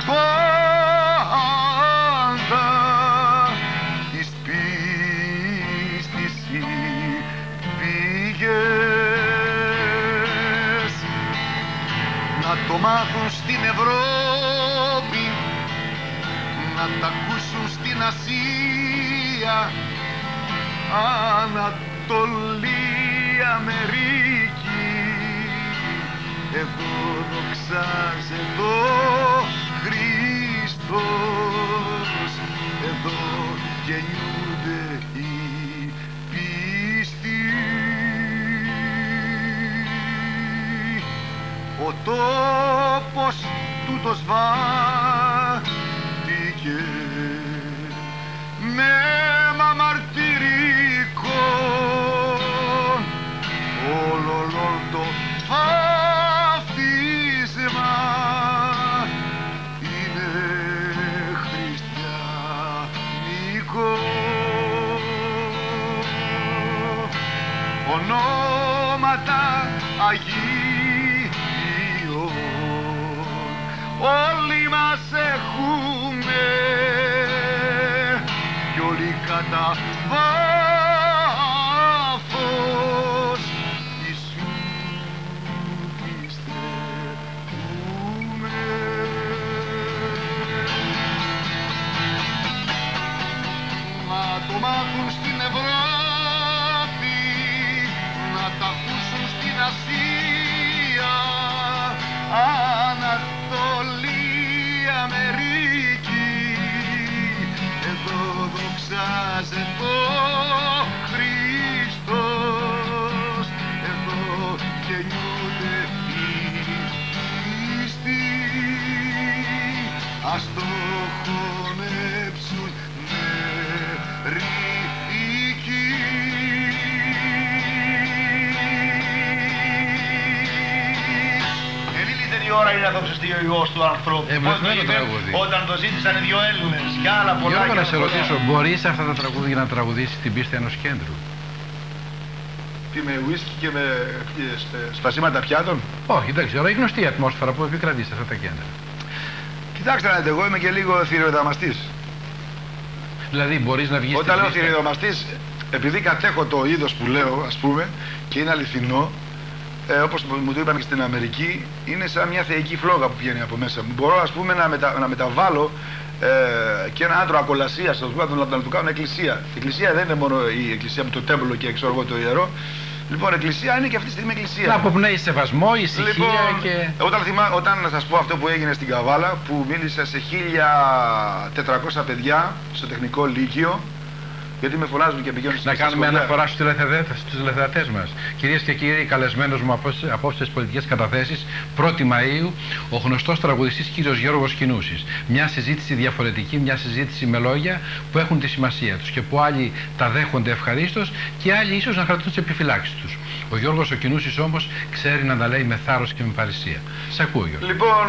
πάντα της πίστης οι πηγές. Να το μάθουν στην Ευρώπη, να τα ακούσουν στην Ασία, Ανατολή, Αμερική. Εδώ δοξάζεται ο Χριστός, εδώ γεννιούνται οι πίστοι. Ο τόπος τούτος βάφτηκε με αίμα μαρτυρικό, όλο το βάφτισμα είναι χριστιανικό. Ονόματα Αγίων όλοι μας έχουμε κι όλοι κατά βάφος Ιησού πιστεύουμε. Να το μάθουν στην Ευρώπη, να τα ακούσουν στην Ασία, Ανατολή, Αμερική. Εδώ δοξάζεται ο Χριστός, εδώ γεννιούνται οι πίστοι. Ας το χωνέψουν μερικοί. Η ώρα είναι να δοξαστεί ο Υιός του ανθρώπου. Όταν το ζήτησαν οι δύο Έλληνες και άλλα πολλά. Γιώργο, να σε ρωτήσω, μπορείς αυτά τα τραγούδια να τραγουδήσεις την πίστη ενός κέντρου? Τι, με ουίσκι και με σπασίματα πιάτων? Όχι, δεν ξέρω, είναι γνωστή η ατμόσφαιρα που επικρατεί σε αυτά τα κέντρα. Κοιτάξτε να δείτε, εγώ είμαι και λίγο θηριοδαμαστής. Δηλαδή μπορείς να βγεις. Όταν λέω θηριοδαμαστής, επειδή κατέχω το είδος που λέω, ας πούμε, και είναι αληθινό, όπως μου το είπαν και στην Αμερική, είναι σαν μια θεϊκή φλόγα που βγαίνει από μέσα μου. Μπορώ, ας πούμε, να μεταβάλω και ένα άντρο ακολασίας, να του κάνω εκκλησία. Η εκκλησία δεν είναι μόνο η εκκλησία με το τέμπλο και ξέρω εγώ το ιερό. Λοιπόν, εκκλησία είναι και αυτή τη στιγμή εκκλησία. Να αποπνέει σεβασμό, ησυχία λοιπόν, και. Όταν να σας πω αυτό που έγινε στην Καβάλα, που μίλησα σε 1400 παιδιά στο τεχνικό λύκειο, γιατί με φωνάζουν και πηγαίνουν να κάνουμε αναφορά στους τηλεθεατές μας. Κυρίες και κύριοι, καλεσμένος μου απόψε στις πολιτικές καταθέσεις, 1η Μαΐου, ο γνωστός τραγουδιστής κύριος Γιώργος Κινούσης. Μια συζήτηση διαφορετική, μια συζήτηση με λόγια που έχουν τη σημασία τους και που άλλοι τα δέχονται ευχαρίστως και άλλοι ίσως να κρατούν τις επιφυλάξεις τους. Ο Γιώργος ο Κινούσης όμως ξέρει να τα λέει με θάρρος και με παρησία. Σ' ακούω, Γιώργο. Λοιπόν,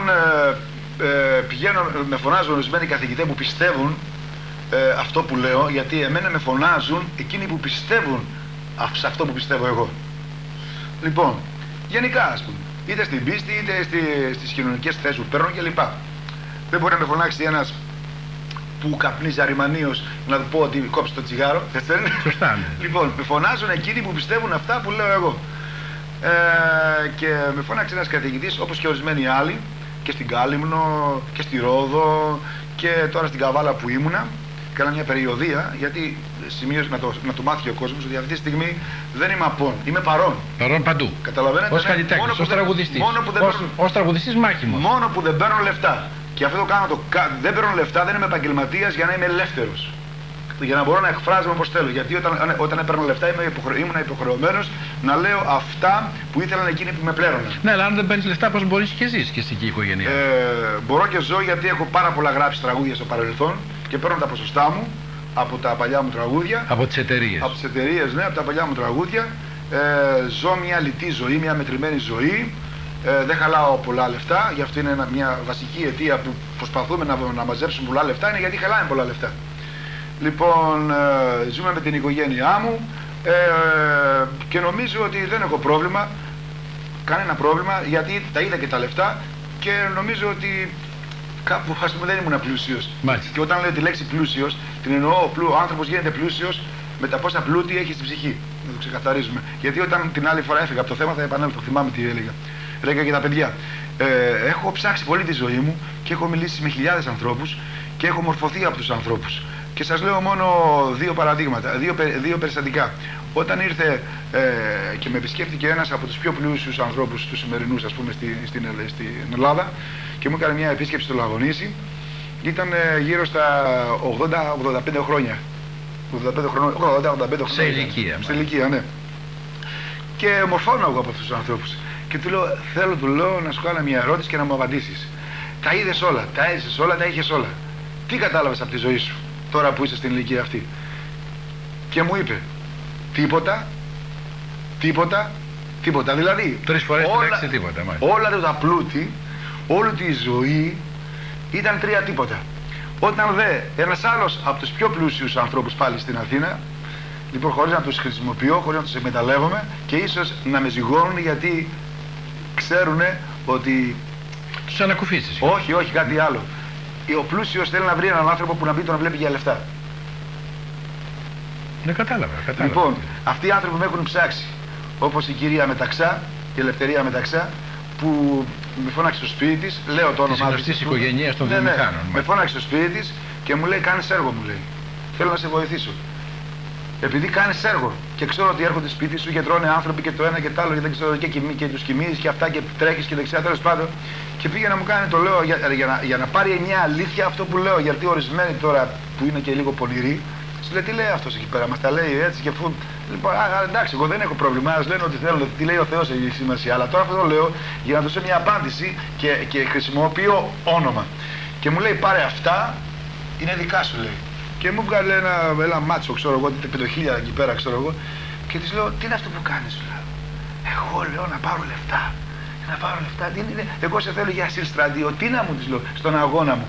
με φωνάζουν ορισμένοι καθηγητές που πιστεύουν αυτό που λέω, γιατί εμένα με φωνάζουν εκείνοι που πιστεύουν σε αυτό που πιστεύω εγώ. Λοιπόν, γενικά ας πούμε, είτε στην πίστη είτε στις κοινωνικές θέσεις που παίρνω κλπ. Δεν μπορεί να με φωνάξει ένας που καπνίζει αριμανίως να του πω ότι κόψει το τσιγάρο. Σωστά. Λοιπόν, με φωνάζουν εκείνοι που πιστεύουν αυτά που λέω εγώ. Και με φώναξε ένας καθηγητής, όπως και ορισμένοι άλλοι, και στην Κάλυμνο και στη Ρόδο και τώρα στην Καβάλα που ήμουνα. Κάνα μια περιοδία, γιατί σημείωσε να το μάθει ο κόσμος ότι αυτή τη στιγμή δεν είμαι απόν, είμαι παρόν. Παρόν παντού. Καταλαβαίνετε. Ως καλλιτέχνης, ως τραγουδιστής. Ως τραγουδιστής μάχημος. Μόνο που δεν παίρνω λεφτά. Και αυτό το κάνω, δεν παίρνω λεφτά, δεν είμαι επαγγελματίας για να είμαι ελεύθερος. Για να μπορώ να εκφράζομαι όπως θέλω. Γιατί όταν έπαιρνα λεφτά ήμουν υποχρεωμένος να λέω αυτά που ήθελαν εκείνοι που με πλέρωναν. Ναι, αλλά αν δεν παίρνεις λεφτά, πώς μπορείς και ζεις και στην οικογένεια? Μπορώ και ζω γιατί έχω πάρα πολλά γράψει τραγούδια στο παρελθόν και παίρνω τα ποσοστά μου. από τα παλιά μου τραγούδια. Από τις εταιρείες. Από τις εταιρείες, ναι, από τα παλιά μου τραγούδια. Ζω μια λιτή ζωή, μια μετρημένη ζωή. Δεν χαλάω πολλά λεφτά, γι' αυτό είναι μια βασική αιτία που προσπαθούμε να μαζέψουμε πολλά λεφτά, είναι γιατί χαλάνε πολλά λεφτά. Λοιπόν, ζούμε με την οικογένειά μου και νομίζω ότι δεν έχω πρόβλημα, κανένα πρόβλημα, γιατί τα είδα και τα λεφτά και νομίζω ότι κάπου, ας πούμε, δεν ήμουν πλούσιος. Μάλιστα. Και όταν λέω τη λέξη πλούσιος, την εννοώ, ο άνθρωπος γίνεται πλούσιος με τα πόσα πλούτη έχει στην ψυχή. Να το ξεκαθαρίζουμε. Γιατί όταν την άλλη φορά έφυγα από το θέμα, θα επανέλθω, θυμάμαι τι έλεγα. Λέγα και τα παιδιά. Έχω ψάξει πολύ τη ζωή μου και έχω μιλήσει με χιλιάδες ανθρώπους και έχω μορφωθεί από τους ανθρώπους. Και σας λέω μόνο δύο παραδείγματα, δύο περιστατικά. Όταν ήρθε και με επισκέφτηκε ένας από τους πιο πλούσιους ανθρώπους τους σημερινούς, ας πούμε, στην Ελλάδα και μου έκανε μια επίσκεψη στο Λαγονίσι, ήταν γύρω στα 80-85 χρόνια. 85 χρόνια. Σε ηλικία. Σε ηλικία, ναι. Και μορφώνω εγώ από αυτούς τους ανθρώπους. Και του λέω, θέλω, του λέω, να σου κάνω μια ερώτηση και να μου απαντήσεις. Τα είδες όλα, τα έζησες όλα, τα είχες όλα. Τι κατάλαβες από τη ζωή σου, τώρα που είσαι στην ηλικία αυτή? Και μου είπε, τίποτα, τίποτα, τίποτα. Δηλαδή, 3 φορές τη λέξη τίποτα. Όλα τα πλούτη, όλη τη ζωή ήταν 3 τίποτα. Όταν δε ένας άλλος από τους πιο πλούσιους ανθρώπους πάλι στην Αθήνα, λοιπόν, χωρίς να τους χρησιμοποιώ, χωρίς να τους εκμεταλλεύομαι και ίσως να με ζυγώνουν γιατί ξέρουν ότι... Τους ανακουφίσεις. Όχι, όχι, κάτι άλλο. Ο πλούσιος θέλει να βρει έναν άνθρωπο που να μην τον βλέπει για λεφτά. Ναι, κατάλαβα. Λοιπόν, αυτοί οι άνθρωποι με έχουν ψάξει. Όπως η κυρία Μεταξά, η Ελευθερία Μεταξά, που με φώναξε στο σπίτι της, λέω το όνομα της γνωστής οικογένειας των βιομηχάνων. Με φώναξε στο σπίτι της και μου λέει, κάνεις έργο, μου λέει. Θέλω να σε βοηθήσω. Επειδή κάνεις έργο και ξέρω ότι έρχονται σπίτι σου και τρώνε άνθρωποι και το ένα και το άλλο, και δεν ξέρω και τους κοιμίζεις και αυτά και τρέχεις και δεξιά, τέλος πάντων. Και πήγε να μου κάνει, το λέω, για να πάρει μια αλήθεια αυτό που λέω, γιατί ορισμένοι τώρα που είναι και λίγο πονηροί, σου λέει, τι λέει αυτός εκεί πέρα, μας τα λέει έτσι και αφού. Λοιπόν, εντάξει, εγώ δεν έχω πρόβλημα, ας λένε ότι θέλουν, τι λέει ο Θεός έχει σημασία. Αλλά τώρα αυτό το λέω για να δώσω μια απάντηση και χρησιμοποιώ όνομα. Και μου λέει, πάρε αυτά, είναι δικά σου, λέει. Και μου βγάλε ένα μάτσο, ξέρω εγώ, 5.000 εκεί πέρα, ξέρω εγώ. Και της λέω, τι είναι αυτό που κάνεις, σου λέω. Εγώ λέω να πάρω λεφτά. Να πάρω λεφτά, εγώ σε θέλω για συστρατιωτίνα μου, της λέω, στον αγώνα μου.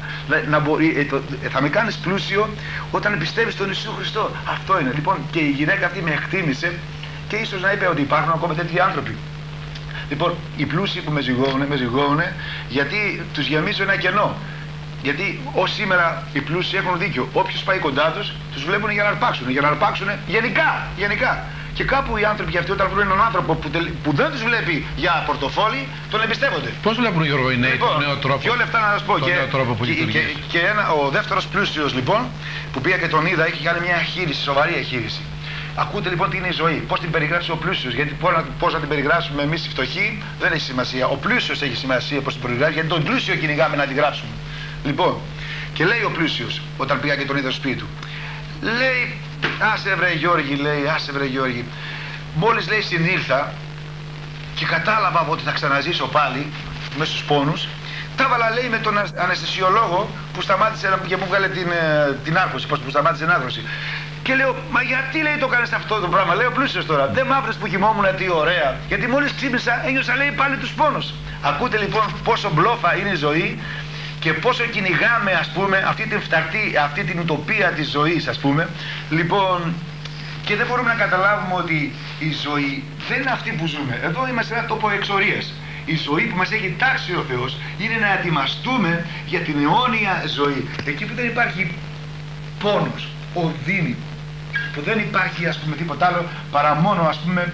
Θα με κάνεις πλούσιο όταν πιστεύεις στον Ιησού Χριστό. Αυτό είναι. Λοιπόν, και η γυναίκα αυτή με εκτίμησε και ίσως να είπε ότι υπάρχουν ακόμα τέτοιοι άνθρωποι. Λοιπόν, οι πλούσιοι που με ζυγώνουν γιατί τους γεμίζω ένα κενό. Γιατί ως σήμερα οι πλούσιοι έχουν δίκιο. Όποιος πάει κοντά τους βλέπουν για να αρπάξουν. Για να αρπάξουν γενικά. Και κάπου οι άνθρωποι αυτοί όταν βρουν έναν άνθρωπο που δεν τους βλέπει για πορτοφόλι, τον εμπιστεύονται. Πώς βλέπουν, Γιώργο, οι νέοι τον νέο τρόπο? Πιο λεφτά να σας πω. Και ο δεύτερος πλούσιος λοιπόν, που πήγα και τον είδα, έχει κάνει μια εγχείρηση, σοβαρή εγχείρηση. Ακούτε λοιπόν τι είναι η ζωή, πώς την περιγράψει ο πλούσιος. Γιατί πώς να την περιγράψουμε εμείς οι φτωχοί δεν έχει σημασία. Ο πλούσιος έχει σημασία πώς την περιγράψει, γιατί τον πλούσιο κυνηγάμε να την γράψουμε. Λοιπόν, και λέει ο πλούσιος, όταν πήγα και τον είδα στο σπίτι του, λέει, άσε βρε Γιώργη, λέει, άσε βρε Γιώργη. Μόλις, λέει, συνήλθα και κατάλαβα ότι θα ξαναζήσω πάλι μέσα στους πόνους, τα έβαλα, λέει, με τον αναισθησιολόγο που σταμάτησε και μου βγάλε την άρθρωση, που σταμάτησε την άρθρωση. Και λέω, μα γιατί, λέει, το κάνεις αυτό το πράγμα? Λέει ο πλούσιος τώρα, δεν μ' άφηνες που κοιμόμουν, τι ωραία. Γιατί μόλις ξύπνησα ένιωσα, λέει, πάλι τους πόνους. Ακούτε λοιπόν πόσο μπλόφα είναι η ζωή. Και πόσο κυνηγάμε, ας πούμε, αυτή την ουτοπία της ζωής, ας πούμε. Λοιπόν, και δεν μπορούμε να καταλάβουμε ότι η ζωή δεν είναι αυτή που ζούμε. Εδώ είμαστε σε ένα τόπο εξορίας. Η ζωή που μας έχει τάξει ο Θεός είναι να ετοιμαστούμε για την αιώνια ζωή. Εκεί που δεν υπάρχει πόνος, οδύνη, που δεν υπάρχει, ας πούμε, τίποτα άλλο παρά μόνο, ας πούμε,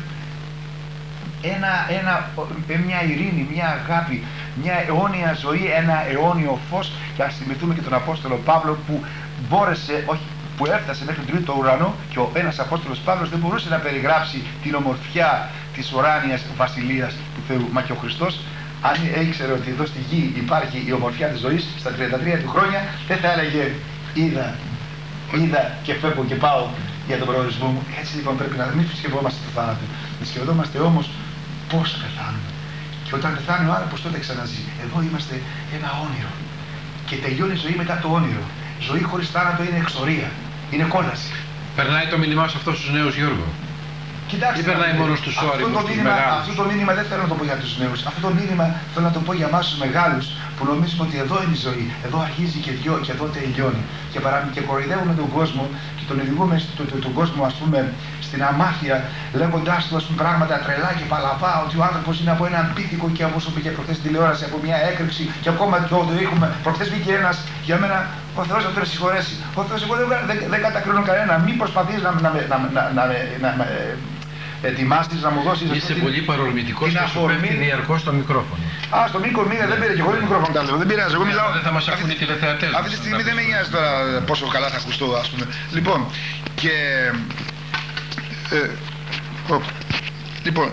μια ειρήνη, μια αγάπη, μια αιώνια ζωή, ένα αιώνιο φως. Και ας θυμηθούμε και τον Απόστολο Παύλο που που έφτασε μέχρι τον τρίτο ουρανό και ο ένας Απόστολος Παύλος δεν μπορούσε να περιγράψει την ομορφιά της ουράνιας βασιλείας του Θεού. Μα και ο Χριστός, αν ήξερε ότι εδώ στη γη υπάρχει η ομορφιά της ζωής, στα 33 του χρόνια δεν θα έλεγε είδα και φεύγω και πάω για τον προορισμό μου. Έτσι λοιπόν πρέπει να μην σκεφτόμαστε το θάνατο. Να σκεφτόμαστε όμως πώς θα πεθάνουμε. Και όταν πεθάνει ο άνθρωπος τότε ξαναζεί. Εδώ είμαστε ένα όνειρο. Και τελειώνει η ζωή μετά το όνειρο. Ζωή χωρίς θάνατο είναι εξορία. Είναι κόλαση. Περνάει το μήνυμά σε αυτούς τους νέους, Γιώργο? Κοιτάξτε, ή περνάει μόνο στους όριμους, στους μεγάλους? Αυτό το μήνυμα δεν θέλω να το πω για τους νέους. Αυτό το μήνυμα θέλω να το πω για εμάς τους μεγάλους που νομίζουμε ότι εδώ είναι η ζωή. Εδώ αρχίζει και εδώ τελειώνει. Και κοροϊδεύουμε τον κόσμο και τον οδηγούμε τον κόσμο, ας πούμε, στην αμάθεια, λέγοντάς του, ας πούμε, πράγματα τρελά και παλαβά, ότι ο άνθρωπος είναι από έναν πίθηκο και όπως είπε και προχθές στη τηλεόραση, από μια έκρηξη και ακόμα το έχουμε. Προχθές βγήκε ένας, για μένα, ο Θεός να τον συγχωρέσει. Ο Θεός, εγώ δεν κατακρίνω κανένα. Μην προσπαθείς να ετοιμάσεις, να μου δώσεις. Είσαι πολύ παρορμητικός και σου πέφτει διαρκώς το μικρόφωνο. Στο μικρό μήνα δεν πήρε και χωρίς μικρόφωνο τα λέω. Δεν πειράζει, εγώ μιλάω. Δεν θα μας ακούν οι τηλεθεατές. Αυτή τη στιγμή δεν με νοιάζει τώρα πόσο καλά θα ακουστώ, ας πούμε. Λοιπόν, και... λοιπόν,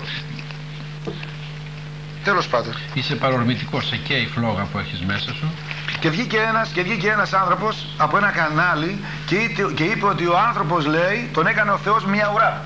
τέλος πάντων. Είσαι παρορμητικός, σε καίει η φλόγα που έχεις μέσα σου. Και βγήκε ένας άνθρωπος από ένα κανάλι και είπε ότι ο άνθρωπος, λέει, τον έκανε ο Θεός μια ουρά.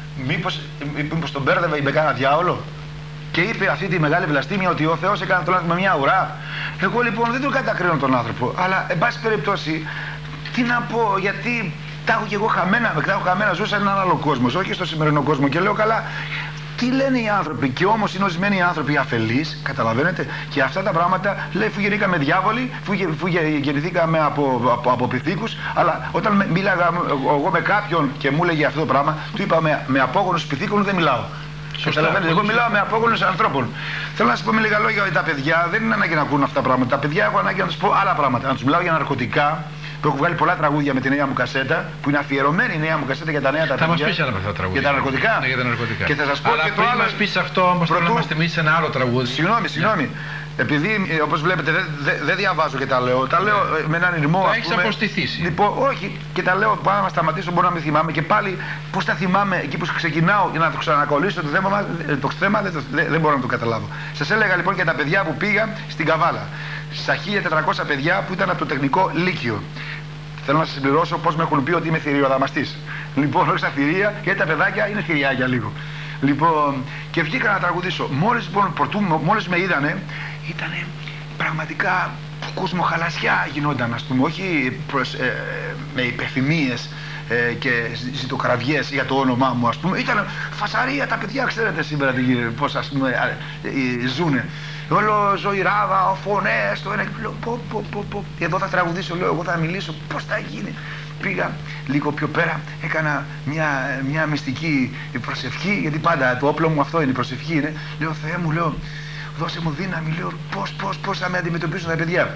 Μήπως τον μπέρδευε, είπε κανένα διάολο? Και είπε αυτή τη μεγάλη βλαστήμια ότι ο Θεός έκανε τον άνθρωπο με μια ουρά. Εγώ λοιπόν δεν τον κατακρίνω τον άνθρωπο, αλλά εν πάση περιπτώσει, τι να πω, γιατί τα έχω και εγώ χαμένα, ζούσα έναν άλλο κόσμο, όχι στο σημερινό κόσμο, και λέω καλά. Τι λένε οι άνθρωποι, και όμως είναι ορισμένοι άνθρωποι αφελείς, καταλαβαίνετε, και αυτά τα πράγματα λέει, αφού γεννήκαμε διάβολοι, αφού γεννηθήκαμε από πυθίκους, αλλά όταν μίλαγα εγώ με κάποιον και μου έλεγε αυτό το πράγμα, του είπα με απόγονους πυθίκων δεν μιλάω. Καταλαβαίνετε, εγώ μιλάω με απόγονους ανθρώπων. Θέλω να σας πω με λίγα λόγια ότι τα παιδιά δεν είναι ανάγκη να ακούν αυτά τα πράγματα. Τα παιδιά έχω ανάγκη να τους πω άλλα πράγματα, να τους μιλάω για ναρκωτικά. Που έχω βγάλει πολλά τραγούδια με τη νέα μου κασέτα, που είναι αφιερωμένη η νέα μου κασέτα για τα νέα τα παιδιά. Θα μας πεις ένα από αυτά τα τραγούδια. Για τα ναρκωτικά. Ναι, για τα ναρκωτικά. Και θα σας πω αλλά και πριν το άλλο. Μας πεις αυτό όμως, θέλω να μας θυμίσεις ένα άλλο τραγούδι. Συγγνώμη. Επειδή, όπως βλέπετε, δεν διαβάζω και τα λέω. Τα λέω με έναν ηρμό. Τα έχεις αποστηθήσει. Λοιπόν, όχι, και τα λέω πάνω να σταματήσω, μπορώ να μην θυμάμαι. Και πάλι πώς τα θυμάμαι εκεί που ξεκινάω για να το ξανακολλήσω το θέμα, δεν μπορώ να το καταλάβω. Σας έλεγα λοιπόν για τα παιδιά που πήγα στην Καβάλα. Στα 1400 παιδιά που ήταν από το τεχνικό λύκειο. Θέλω να σας συμπληρώσω πώς με έχουν πει ότι είμαι θηριοδαμαστής. Λοιπόν, όχι στα θηρία, γιατί τα παιδάκια είναι θηριάκια λίγο. Λοιπόν, και βγήκα να τραγουδήσω. Μόλις με είδανε, ήτανε πραγματικά κοσμοχαλασιά γινόταν, ας πούμε, όχι με υπερθυμίες και ζητοκραυγές για το όνομά μου, ας πούμε. Ήταν φασαρία τα παιδιά, ξέρετε σήμερα πώς, ας πούμε, ζουνε. Όλο ζωηράδα, φωνές, το ένα. Λέω, πω. Εδώ θα τραγουδήσω, λέω, εγώ θα μιλήσω, πώς θα γίνει. Πήγα λίγο πιο πέρα, έκανα μια μυστική προσευχή, γιατί πάντα το όπλο μου αυτό είναι, η προσευχή είναι. Λέω, Θεέ μου, λέω, δώσε μου δύναμη, λέω, πώς θα με αντιμετωπίσουν τα παιδιά.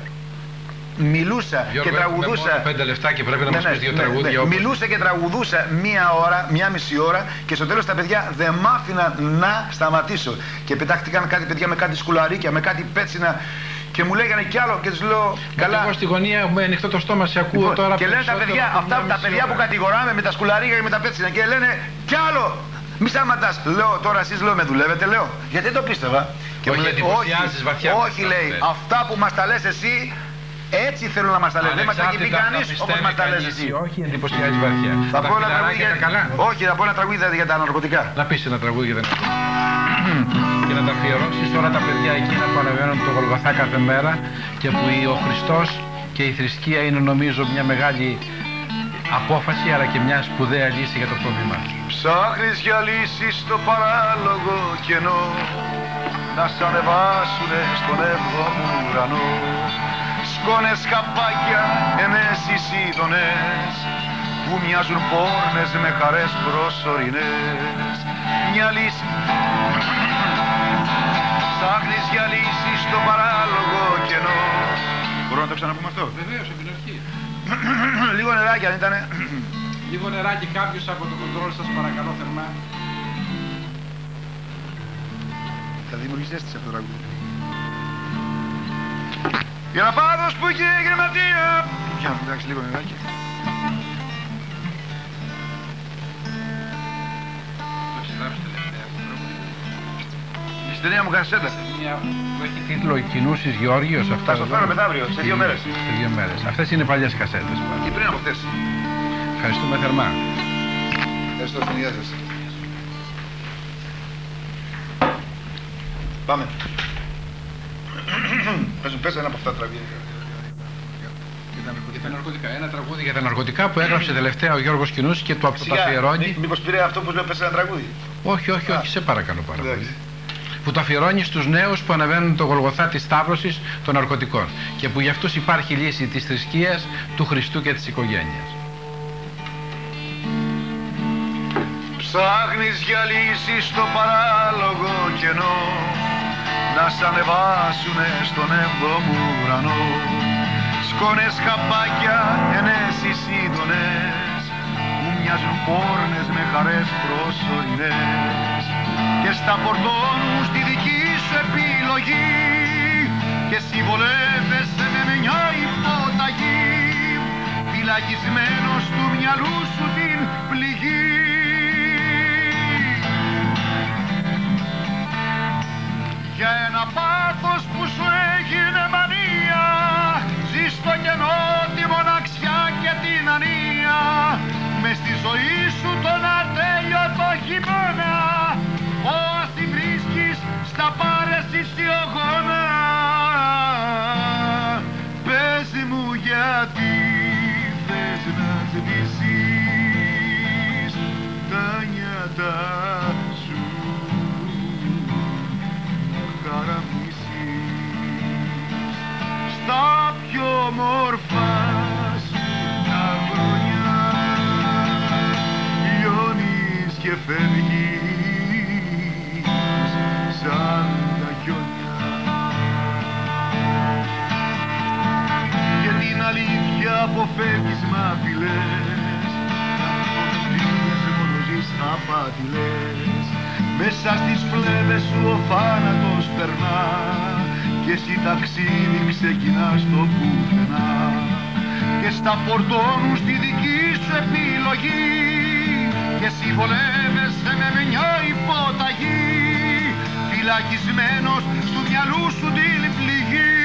Μιλούσα Γιώργο, και τραγουδούσα. 5 λεπτά και πρέπει να μας πεις δύο τραγούδια. Μιλούσα και τραγουδούσα μία μισή ώρα και στο τέλος τα παιδιά δεν μ' άφηναν να σταματήσω. Και πετάχτηκαν κάτι παιδιά με κάτι σκουλαρίκια, με κάτι πέτσινα. Και μου λέγανε κι άλλο και τους λέω καλά. Εγώ στη γωνία με ανοιχτό το στόμα σε ακούω τώρα. Και λένε τα παιδιά, αυτά τα παιδιά που κατηγοράμε με τα σκουλαρίκια και με τα πέτσινα, και λένε κι άλλο. Μη σταματάς. Λέω τώρα εσείς, λέω, με δουλεύετε, λέω. Γιατί δεν το πίστευα. Και όχι, μου λέει, όχι, λέει, αυτά που μας τα λες εσύ, έτσι θέλω να μας τα λες. Δεν μας έχει πει κανείς όπως μας τα λες εσύ. Όχι, εντυπωσιάζει βαθιά. Θα πω ένα τραγούδι όχι, θα πω ένα τραγούδι για τα ναρκωτικά. Να πεις ένα τραγούδι για τα ναρκωτικά. Και να τα αφιερώσεις τώρα τα παιδιά εκείνα που ανεβαίνουν το Γολγοθά κάθε μέρα και που ο Χριστός και η θρησκεία είναι, νομίζω, μια μεγάλη απόφαση αλλά και μια σπουδαία λύση για το πρόβλημά του. Ψάχνεις για λύση στο παράλογο κενό, να σ' ανεβάσουνε στον έβδομο ουρανό. Σκόνες, καπάκια, ενέσεις ειδονές που μοιάζουν πόρνες με χαρές προσωρινές. Μια λύση. Ψάχνεις για λύση στο παράλογο κενό. Μπορώ να το ξαναπούμε αυτό? Βεβαίως, από την αρχή. Λίγο νεράκι αν ήτανε. Λίγο νεράκι, κάποιος από το κοντρόλ σας παρακαλώ θερμά. Θα δημιουργήσει αίσθηση αυτό το τραγούδι. Για να πάδος που είχε γραμματεία. Για να φτιάξει λίγο νεράκι. Το έχεις γράψει τελευταία. Στην νέα μου κασέτα. Που έχει τίτλο «Κινούσεις Γεώργιος». Θα στο φέρω μεθαύριο, σε 2 μέρες. Σε 2 μέρες. Αυτές είναι παλιές κασέτες πάλι. Και πριν από αυτές. Ευχαριστούμε θερμά. Ευχαριστώ, στην υγεία σας. Πάμε. Πες ένα από αυτά τα τραγούδια. Ένα τραγούδι για τα ναρκωτικά που έγραψε τελευταία ο Γιώργος Κινούσης και του αφιερώνει. Μήπως πήρε αυτό που λέω πες ένα τραγούδι? Όχι, σε παρακαλώ πάρα πολύ. Που το αφιερώνει στους νέους που αναβαίνουν το Γολγοθά της Σταύρωσης των ναρκωτικών και που για αυτούς υπάρχει λύση της θρησκείας, του Χριστού και της οικογένειας. Ψάχνεις για λύση στο παράλογο κενό, να σ' ανεβάσουνε στον έβδομο ουρανό. Σκόνες, χαπάκια, ενέσεις, σύντονες που μοιάζουν πόρνες με χαρές προσωρινές και στα πορτώνουν στη δική σου επιλογή και εσύ βολεύεσαι με μια υποταγή, φυλακισμένος του μυαλού σου την πληγή. Για ένα πάθος που σου έγινε μανία, ζεις στο κενό τη μοναξιά και την ανία, μες στη ζωή σου τον ατέλειωτο χειμώνα, όσοι βρίσκεις στα παρεσυσιογόνα. Πες μου γιατί θες να σβήσεις τα νιάτα σου, στα πιο όμορφα σου τα χρόνια, λιώνεις και φεύγεις σαν τα χιόνια και την αλήθεια αποφεύγεις μ' απειλές, καθώς μόνο ζεις απατηλές. Μέσα στις φλέβες σου ο θάνατος περνά και εσύ ταξίδι ξεκινάς στο πουθενά και στα φορτώνουν στη δική σου επιλογή και εσύ βολεύεσαι με μια υποταγή, φυλακισμένος του μυαλού σου την πληγή.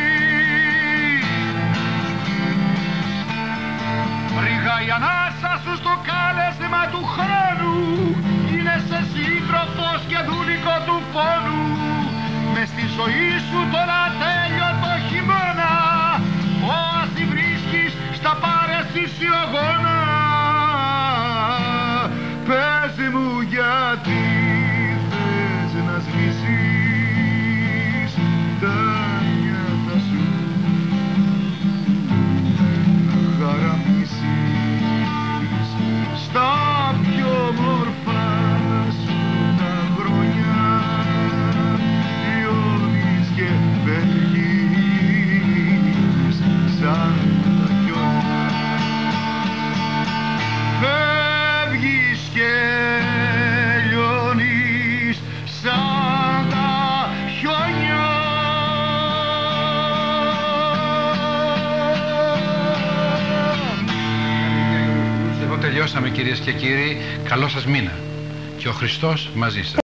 Ρίγα η ανάσα σου στο κάλεσμα του χρόνου, είναι σε σύντροφος και δούλικο του πόνου, μες στη ζωή σου τον ατέλειωτο χειμώνα, όσοι βρίσκεις στα παρεσυσιογόνα. Πες μου γιατί θες να σβήσεις τα νιάτα σου, να χαραμίσεις στα πιο όμορφα σου τα χρόνια, λιώνεις και φεύγεις σαν τα χιόνια. Φεύγεις και λιώνεις σαν τα χιόνια. Εδώ τελειώσαμε, κυρίες και κύριοι. Καλό σας μήνα και ο Χριστός μαζί σας.